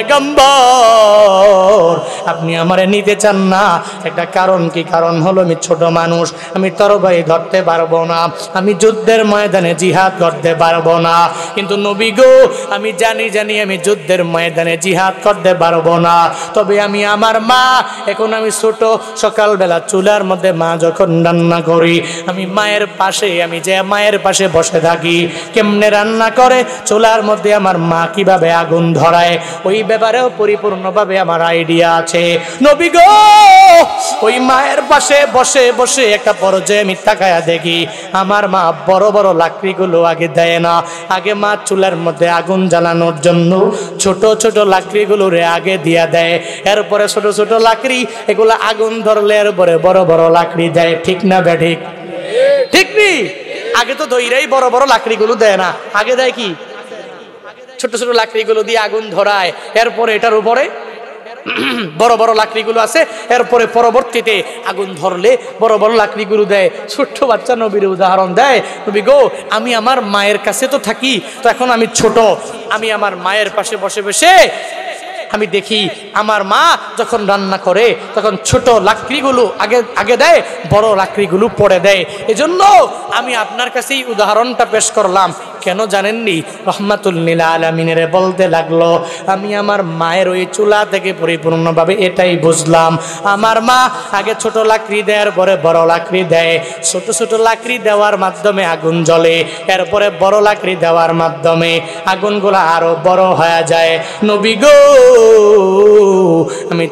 পয়গম্বর আপনি আমারে নিতে চান না, একটা কারণ কি? কারণ হলো আমি ছোট মানুষ, আমি তরবারি ধরতে পারবো না, আমি যুদ্ধের ময়দানে জিহাদ করতে পারবো না। কিন্তু নবী গো আমি জানি জানি আমি যুদ্ধের ময়দানে জিহাদ করতে পারবো না, তবে আমি আমার মা, এখন আমি ছোট, সকালবেলা চুলার মধ্যে মা যখন রান্না করি, আমি মায়ের পাশে, আমি যে মায়ের পাশে বসে থাকি, কেমনে রান্না করে, চুলার মধ্যে আমার মা কিভাবে আগুন ধরায়, ওই ব্যাপারেও পরিপূর্ণভাবে আমার আইডিয়া আছে। নবী গো ওই মায়ের পাশে বসে বসে একটা পর্যায়ে আমি তাকায়া দেখি আমার মা বড় বড় লাকড়িগুলো আগে দেয় না, আগে মা চুলার মধ্যে আগুন জ্বালানোর জন্য ছোট ছোট লাকড়িগুলো রে আগে দিয়া দেয়, এরপরে ছোট ছোট লাকড়ি এগুলো আগুন ধরলে এরপরে বড় বড় লাকড়ি দেয়। ঠিক না ব্যাঠিক? ঠিক নি? আগে তো দইরাই বড় বড় লাকড়িগুলো দেয় না, আগে দেয় কি ছোট ছোট লাকড়িগুলো দিয়ে আগুন ধরায়, এরপরে এটার উপরে বড় বড় লাকড়িগুলো আছে, এরপরে পরবর্তীতে আগুন ধরলে বড় বড় লাকড়িগুলো দেয়। ছোট্ট বাচ্চা নবীর উদাহরণ দেয়, নবী গো আমি আমার মায়ের কাছে তো থাকি, তো এখন আমি ছোট, আমি আমার মায়ের পাশে বসে বসে আমি দেখি আমার মা যখন রান্না করে তখন ছোট লাকড়িগুলো আগে আগে দেয়, বড় লাকড়িগুলো পরে দেয়। এজন্য আমি আপনার কাছেই উদাহরণটা পেশ করলাম। কেন জানেননি? রহমাতুল লিল আলামিনের বলতে লাগলো, আমি আমার মায়ের ওই চুলা থেকে পরিপূর্ণভাবে এটাই বুঝলাম, আমার মা আগে ছোট লাকড়ি দেওয়ার পরে বড় লাকড়ি দেয়, ছোট ছোট লাকড়ি দেওয়ার মাধ্যমে আগুন জ্বলে, এরপরে বড় লাকড়ি দেওয়ার মাধ্যমে আগুনগুলো আরো বড় হয়ে যায়। নবী গো আমি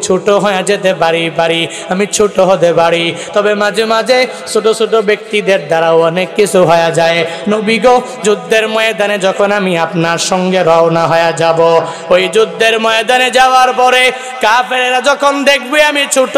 ছোট হয়ে যেতে পারি পারি আমি ছোট হতে পারি, তবে মাঝে মাঝে ছোট ছোট ব্যক্তিদের দ্বারাও অনেক কিছু হয়ে যায়। নবী গো, যুদ্ধের ময়দানে যখন আমি আপনার সঙ্গে রওনা হয়ে যাব, ওই যুদ্ধের ময়দানে যাওয়ার পরে কাফেরেরা যখন দেখবে আমি ছোট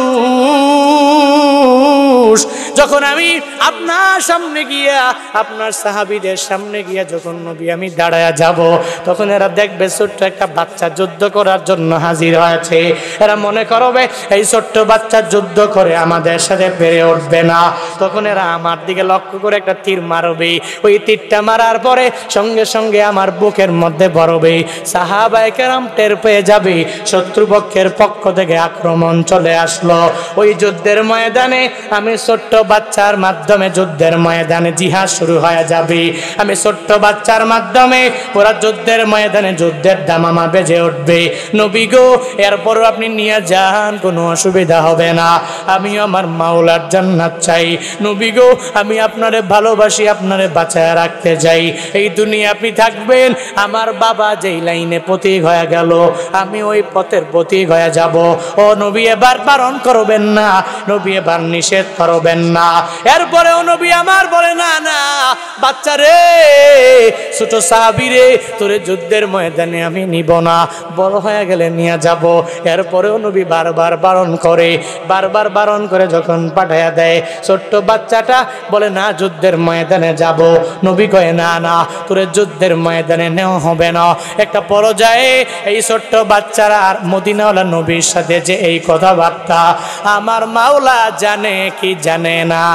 মানুষ, যখন আমি আপনার সামনে গিয়া আপনার সাহাবীদের সামনে গিয়া যখন নবী আমি দাঁড়ায়া যাব, তখন এরা দেখবে ছোট্ট একটা বাচ্চা যুদ্ধ করার জন্য হাজির হয়েছে। এরা মনে করবে এই ছোট্ট বাচ্চা যুদ্ধ করে আমাদের সাথে পেরে উঠবে না, তখন এরা আমার দিকে লক্ষ্য করে একটা তীর মারবে। ওই তীরটা মারার পরে সঙ্গে সঙ্গে আমার বুকের মধ্যে পড়বে। সাহাবায়ে কেরাম টের পেয়ে যাবে শত্রুপক্ষের পক্ষ থেকে আক্রমণ চলে আসলো। ওই যুদ্ধের ময়দানে আমি ছোট্ট বাচ্চার মাধ্যমে যুদ্ধের ময়দানে জিহাদ শুরু হয়ে যাবে। আমি ছোট্ট বাচ্চার মাধ্যমে পুরা যুদ্ধের ময়দানে যুদ্ধের দামামা বেজে উঠবে। নবী গো, এরপর আপনি নিয়ে যান, কোনো অসুবিধা হবে না। আমিও আমার মাওলার জান্নাত চাই। নবী গো, আমি আপনারে ভালোবাসি, আপনারে বাঁচায় রাখতে চাই। এই দুনিয়া আপনি থাকবেন, আমার বাবা যেই লাইনে পথিক হয়ে গেল আমি ওই পথের পথিক হয়ে যাব। ও নবী, এবার বারণ করবেন না, নবী এবার নিষেধ করবেন না। এরপরেও নবী আমার বলে না না বাচ্চা রে, ছোট সাহাবী রে, তোরে যুদ্ধের ময়দানে আমি নিব না, বড় হয়ে গেলে নিয়ে যাব। এরপরেও নবী বারবার বারণ করে, বারবার বারণ করে যখন পাঠাইয়া দেয়, ছোট্ট বাচ্চাটা বলে না যুদ্ধের ময়দানে যাব। নবী কয় না না, তোরে যুদ্ধের ময়দানে নেওয়া হবে না। একটা পর্যায়ে এই ছোট্ট বাচ্চারা আর মদিনাওয়ালা নবীর সাথে যে এই কথাবার্তা, আমার মাওলা জানে কি জানে না?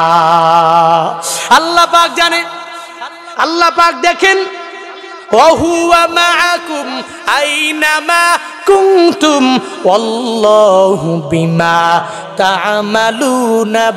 আল্লাহ পাক জানে। আল্লাহ পাক দেখেন, ওয়াহুয়া মাআকুম আইনামা কুনতুম ওয়াল্লাহু বিমা তা'মালুনা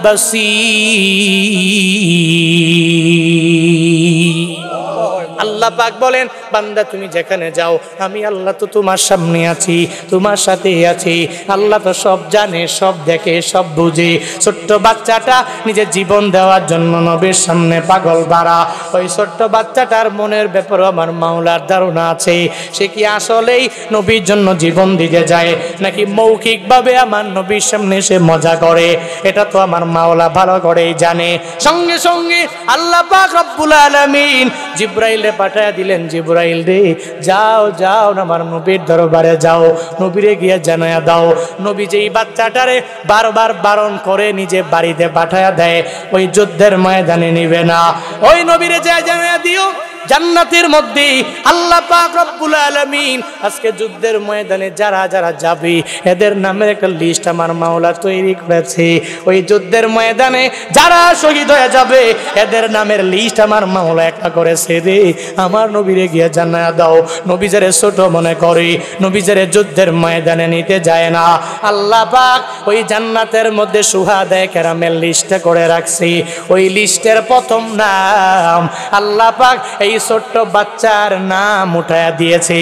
বাসীর। আল্লাহ পাক বলেন, বান্দা তুমি যেখানে যাও আমি আল্লাহ তো তোমার সামনে আছি, তোমার সাথে আছি। আল্লাহ তো সব জানে, সব দেখে, সব বুঝে। ছোট্ট বাচ্চাটা নিজের জীবন দেওয়ার জন্য নবীর সামনে পাগল বাড়া, ওই ছোট্ট বাচ্চাটার মনের ব্যাপারে আমার মাওলার ধারণা আছে। সে কি আসলেই নবীর জন্য জীবন দিতে যায়, নাকি মৌখিকভাবে আমার নবীর সামনে সে মজা করে? এটা তো আমার মাওলা ভালো করেই জানে। সঙ্গে সঙ্গে আল্লাহ পাক রব্বুল আলামিন জিবরাইলে পাঠায়া দিলেন, জিবরাইল রে যাও যাও আমার নবীর দরবারে যাও, নবীরে গিয়ে জানায়া দাও। নবী যেই বাচ্চাটারে বারবার বারণ করে নিজে বাড়িতে পাঠায়া দেয়, ওই যুদ্ধের ময়দানে নিবে না, ওই নবীরে যা জানায়া দিও জান্নাতের মধ্যে আল্লাহ পাক রব্বুল আলামিন আজকে যুদ্ধের ময়দানে যারা যারা যাবে এদের নামের একটা লিস্ট আমার মাওলা তৈরি করেছে। ওই যুদ্ধের ময়দানে যারা শহীদ হয়ে যাবে এদের নামের লিস্ট আমার মাওলা একটা করেছে রে। আমার নবীরে গিয়ে জানায়া দাও। নবী যারে ছোট মনে করে, নবী যারে যুদ্ধের ময়দানে নিতে যায় না, আল্লাহ পাক ওই জান্নাতের মধ্যে সুহাদায়ে কেরামের লিস্টে করে রাখছে। ওই লিস্টের প্রথম নাম আল্লাহ পাক এই ছোট্ট বাচ্চার নাম উঠায়া দিয়েছে।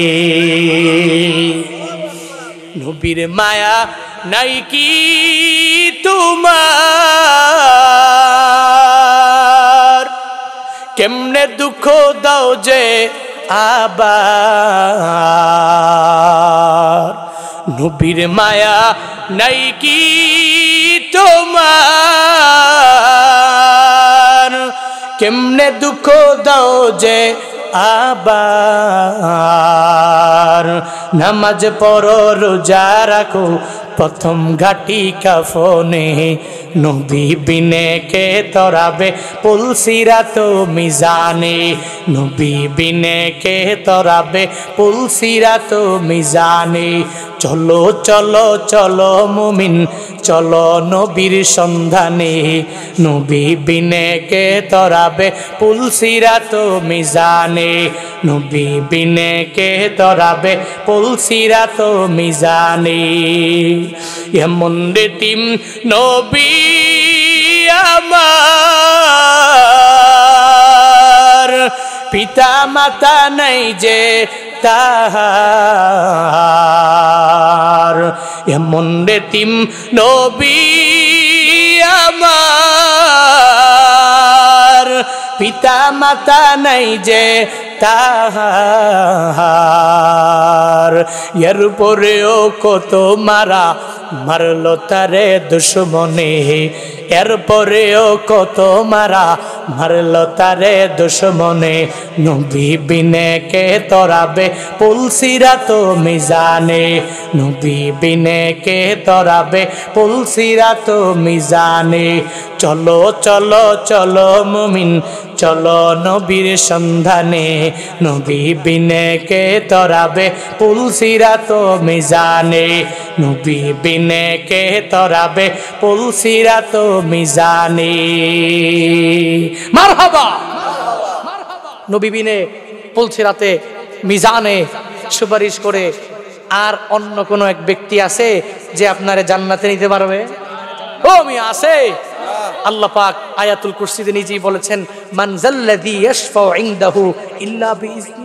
নবীর মায়া নাই কি তোমার, কেমনে দুঃখ দাও যে আবার। নবীর মায়া নাই কি তোমার, কেমনে দুঃখ দাও যে আবার। নামাজ পড়ো রোজা রাখো প্রথম ঘাটি কাফনে, নবী বিনে কে তরাবে পুলসিরাত মিজানে। নবী বিনে কে তরাবে পুলসিরাত মিজানে। চলো চলো চলো মুমিন চলো নবীর সন্ধানে, নবী বিনে কে তরাবে পুলসিরাত মিজানে। নবী বিনে কে তরাবে পুলসিরাত মিজানে। এমন রেতিম নবী আমার, পিতা মাতা নাই যে তাহার। এমন রেতিম নবী আমার, পিতা মাতা নাই যে তাহার এরপরেও কত মারা মারলো তারে দুশ্মনে এরপরেও কত মারা মারলো তারে দুশ্মনে নবী বিনে কে তরাবে পুলসিরাত মিজানে নবী বিনে কে তরাবে পুলসিরাত মিজানে চলো চলো চলো মুমিন চলো নবীর সন্ধানে নবী বিনে কে তরাবে পুলসিরাত মিজানে নবী বিনে কে তরাবে পুলসিরাত মিজানে মারহাবা নবী বিনে পুলসিরাতে মিজানে সুপারিশ করে আর অন্য কোন এক ব্যক্তি আছে যে আপনারে জান্নাতে নিতে পারবে? ও মি আছে। আল্লাহ পাক আয়াতুল কুরসিতে নিজেই বলেছেন মান যাল্লাযী ইয়াশফাউ ইনদাহু ইল্লা বিইজনি।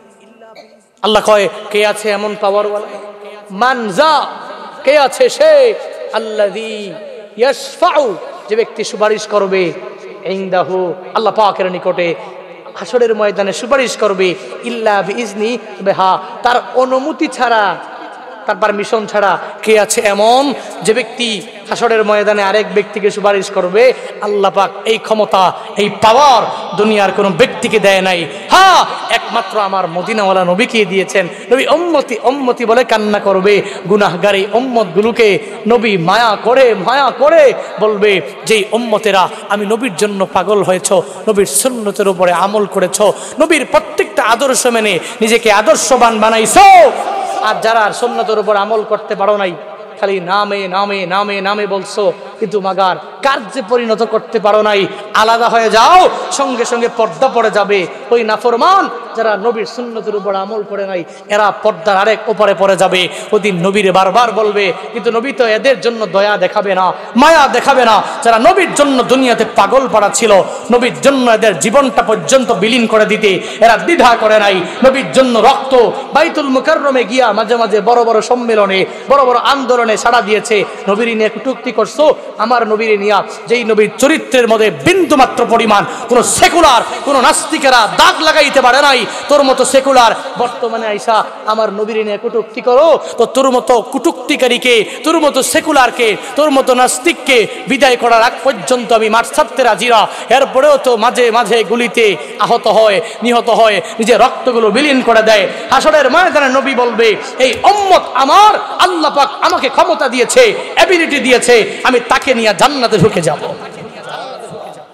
আল্লাহ কয় কে আছে এমন পাওয়ার ওয়ালা? মান যা কে আছে সে আল্লাযী ইয়াশফাউ যে ব্যক্তি সুপারিশ করবে ইনদাহু আল্লাহ পাকের নিকটে হাসরের ময়দানে সুপারিশ করবে ইল্লা বিইজনি বিহা তার অনুমতি ছাড়া তার পারমিশন ছাড়া। কে আছে এমন যে ব্যক্তি হাসরের ময়দানে আরেক ব্যক্তিকে সুপারিশ করবে? আল্লাহ পাক এই ক্ষমতা এই পাওয়ার দুনিয়ার কোনো ব্যক্তিকে দেয় নাই। হ্যাঁ একমাত্র আমার মদিনাওয়ালা নবীকে দিয়েছেন। নবী উম্মতি উম্মতি বলে কান্না করবে, গুনাহগারী উম্মতগুলোকে নবী মায়া করে মায়া করে বলবে যে উম্মতেরা আমি নবীর জন্য পাগল হয়েছ, নবীর সুন্নতের উপরে আমল করেছ, নবীর প্রত্যেকটা আদর্শ মেনে নিজেকে আদর্শবান বানাইছো। আর যারা সুন্নতের উপর আমল করতে পারো নাই, খালি নামে নামে নামে নামে বলছো কিন্তু মাগার কার্যে পরিণত করতে পারো নাই, আলাদা হয়ে যাও, সঙ্গে সঙ্গে পর্দা পড়ে যাবে। ওই নাফরমান যারা নবীর সুন্নতের উপর আমল করে নাই এরা পর্দার আরেক ওপরে পড়ে যাবে। ওদিন নবীরে বারবার বলবে কিন্তু নবী তো এদের জন্য দয়া দেখাবে না, মায়া দেখাবে না। যারা নবীর জন্য দুনিয়াতে পাগল পাড়া ছিল, নবীর জন্য এদের জীবনটা পর্যন্ত বিলীন করে দিতে এরা দ্বিধা করে নাই। নবীর জন্য রক্ত বাইতুল মুকাররমে গিয়া মাঝে মাঝে বড় বড় সম্মেলনে বড় বড় আন্দোলনে সাড়া দিয়েছে। নবীর নিয়ে কটূক্তি করছো, আমার নবীর নিয়া যেই নবীর চরিত্রের মধ্যে বিন্দু মাত্র পরিমাণ কোন সেকুলার কোন নাস্তিকেরা দাগ লাগাইতে পারে নাই, তোর মতো সেকুলার বর্তমানে আইসা আমার নবীর নিয়ে কটূক্তি করো, তো তোর মতো কটূক্তিকারীকে, তোর মতো সেকুলারকে, তোর মতো নাস্তিককে বিদায় করার আগ পর্যন্ত আমি মাঠ ছাড়তে রাজি না। এরপরেও তো মাঝে মাঝে গুলিতে আহত হয়, নিহত হয়, নিজে রক্তগুলো বিলীন করে দেয়। হাসরের ময়দানে নবী বলবে এই উম্মত আমার, আল্লাহ পাক আমাকে ক্ষমতা দিয়েছে, এবিলিটি দিয়েছে, আমি তাকে নিয়ে জান্নাতে ঢুকে যাব।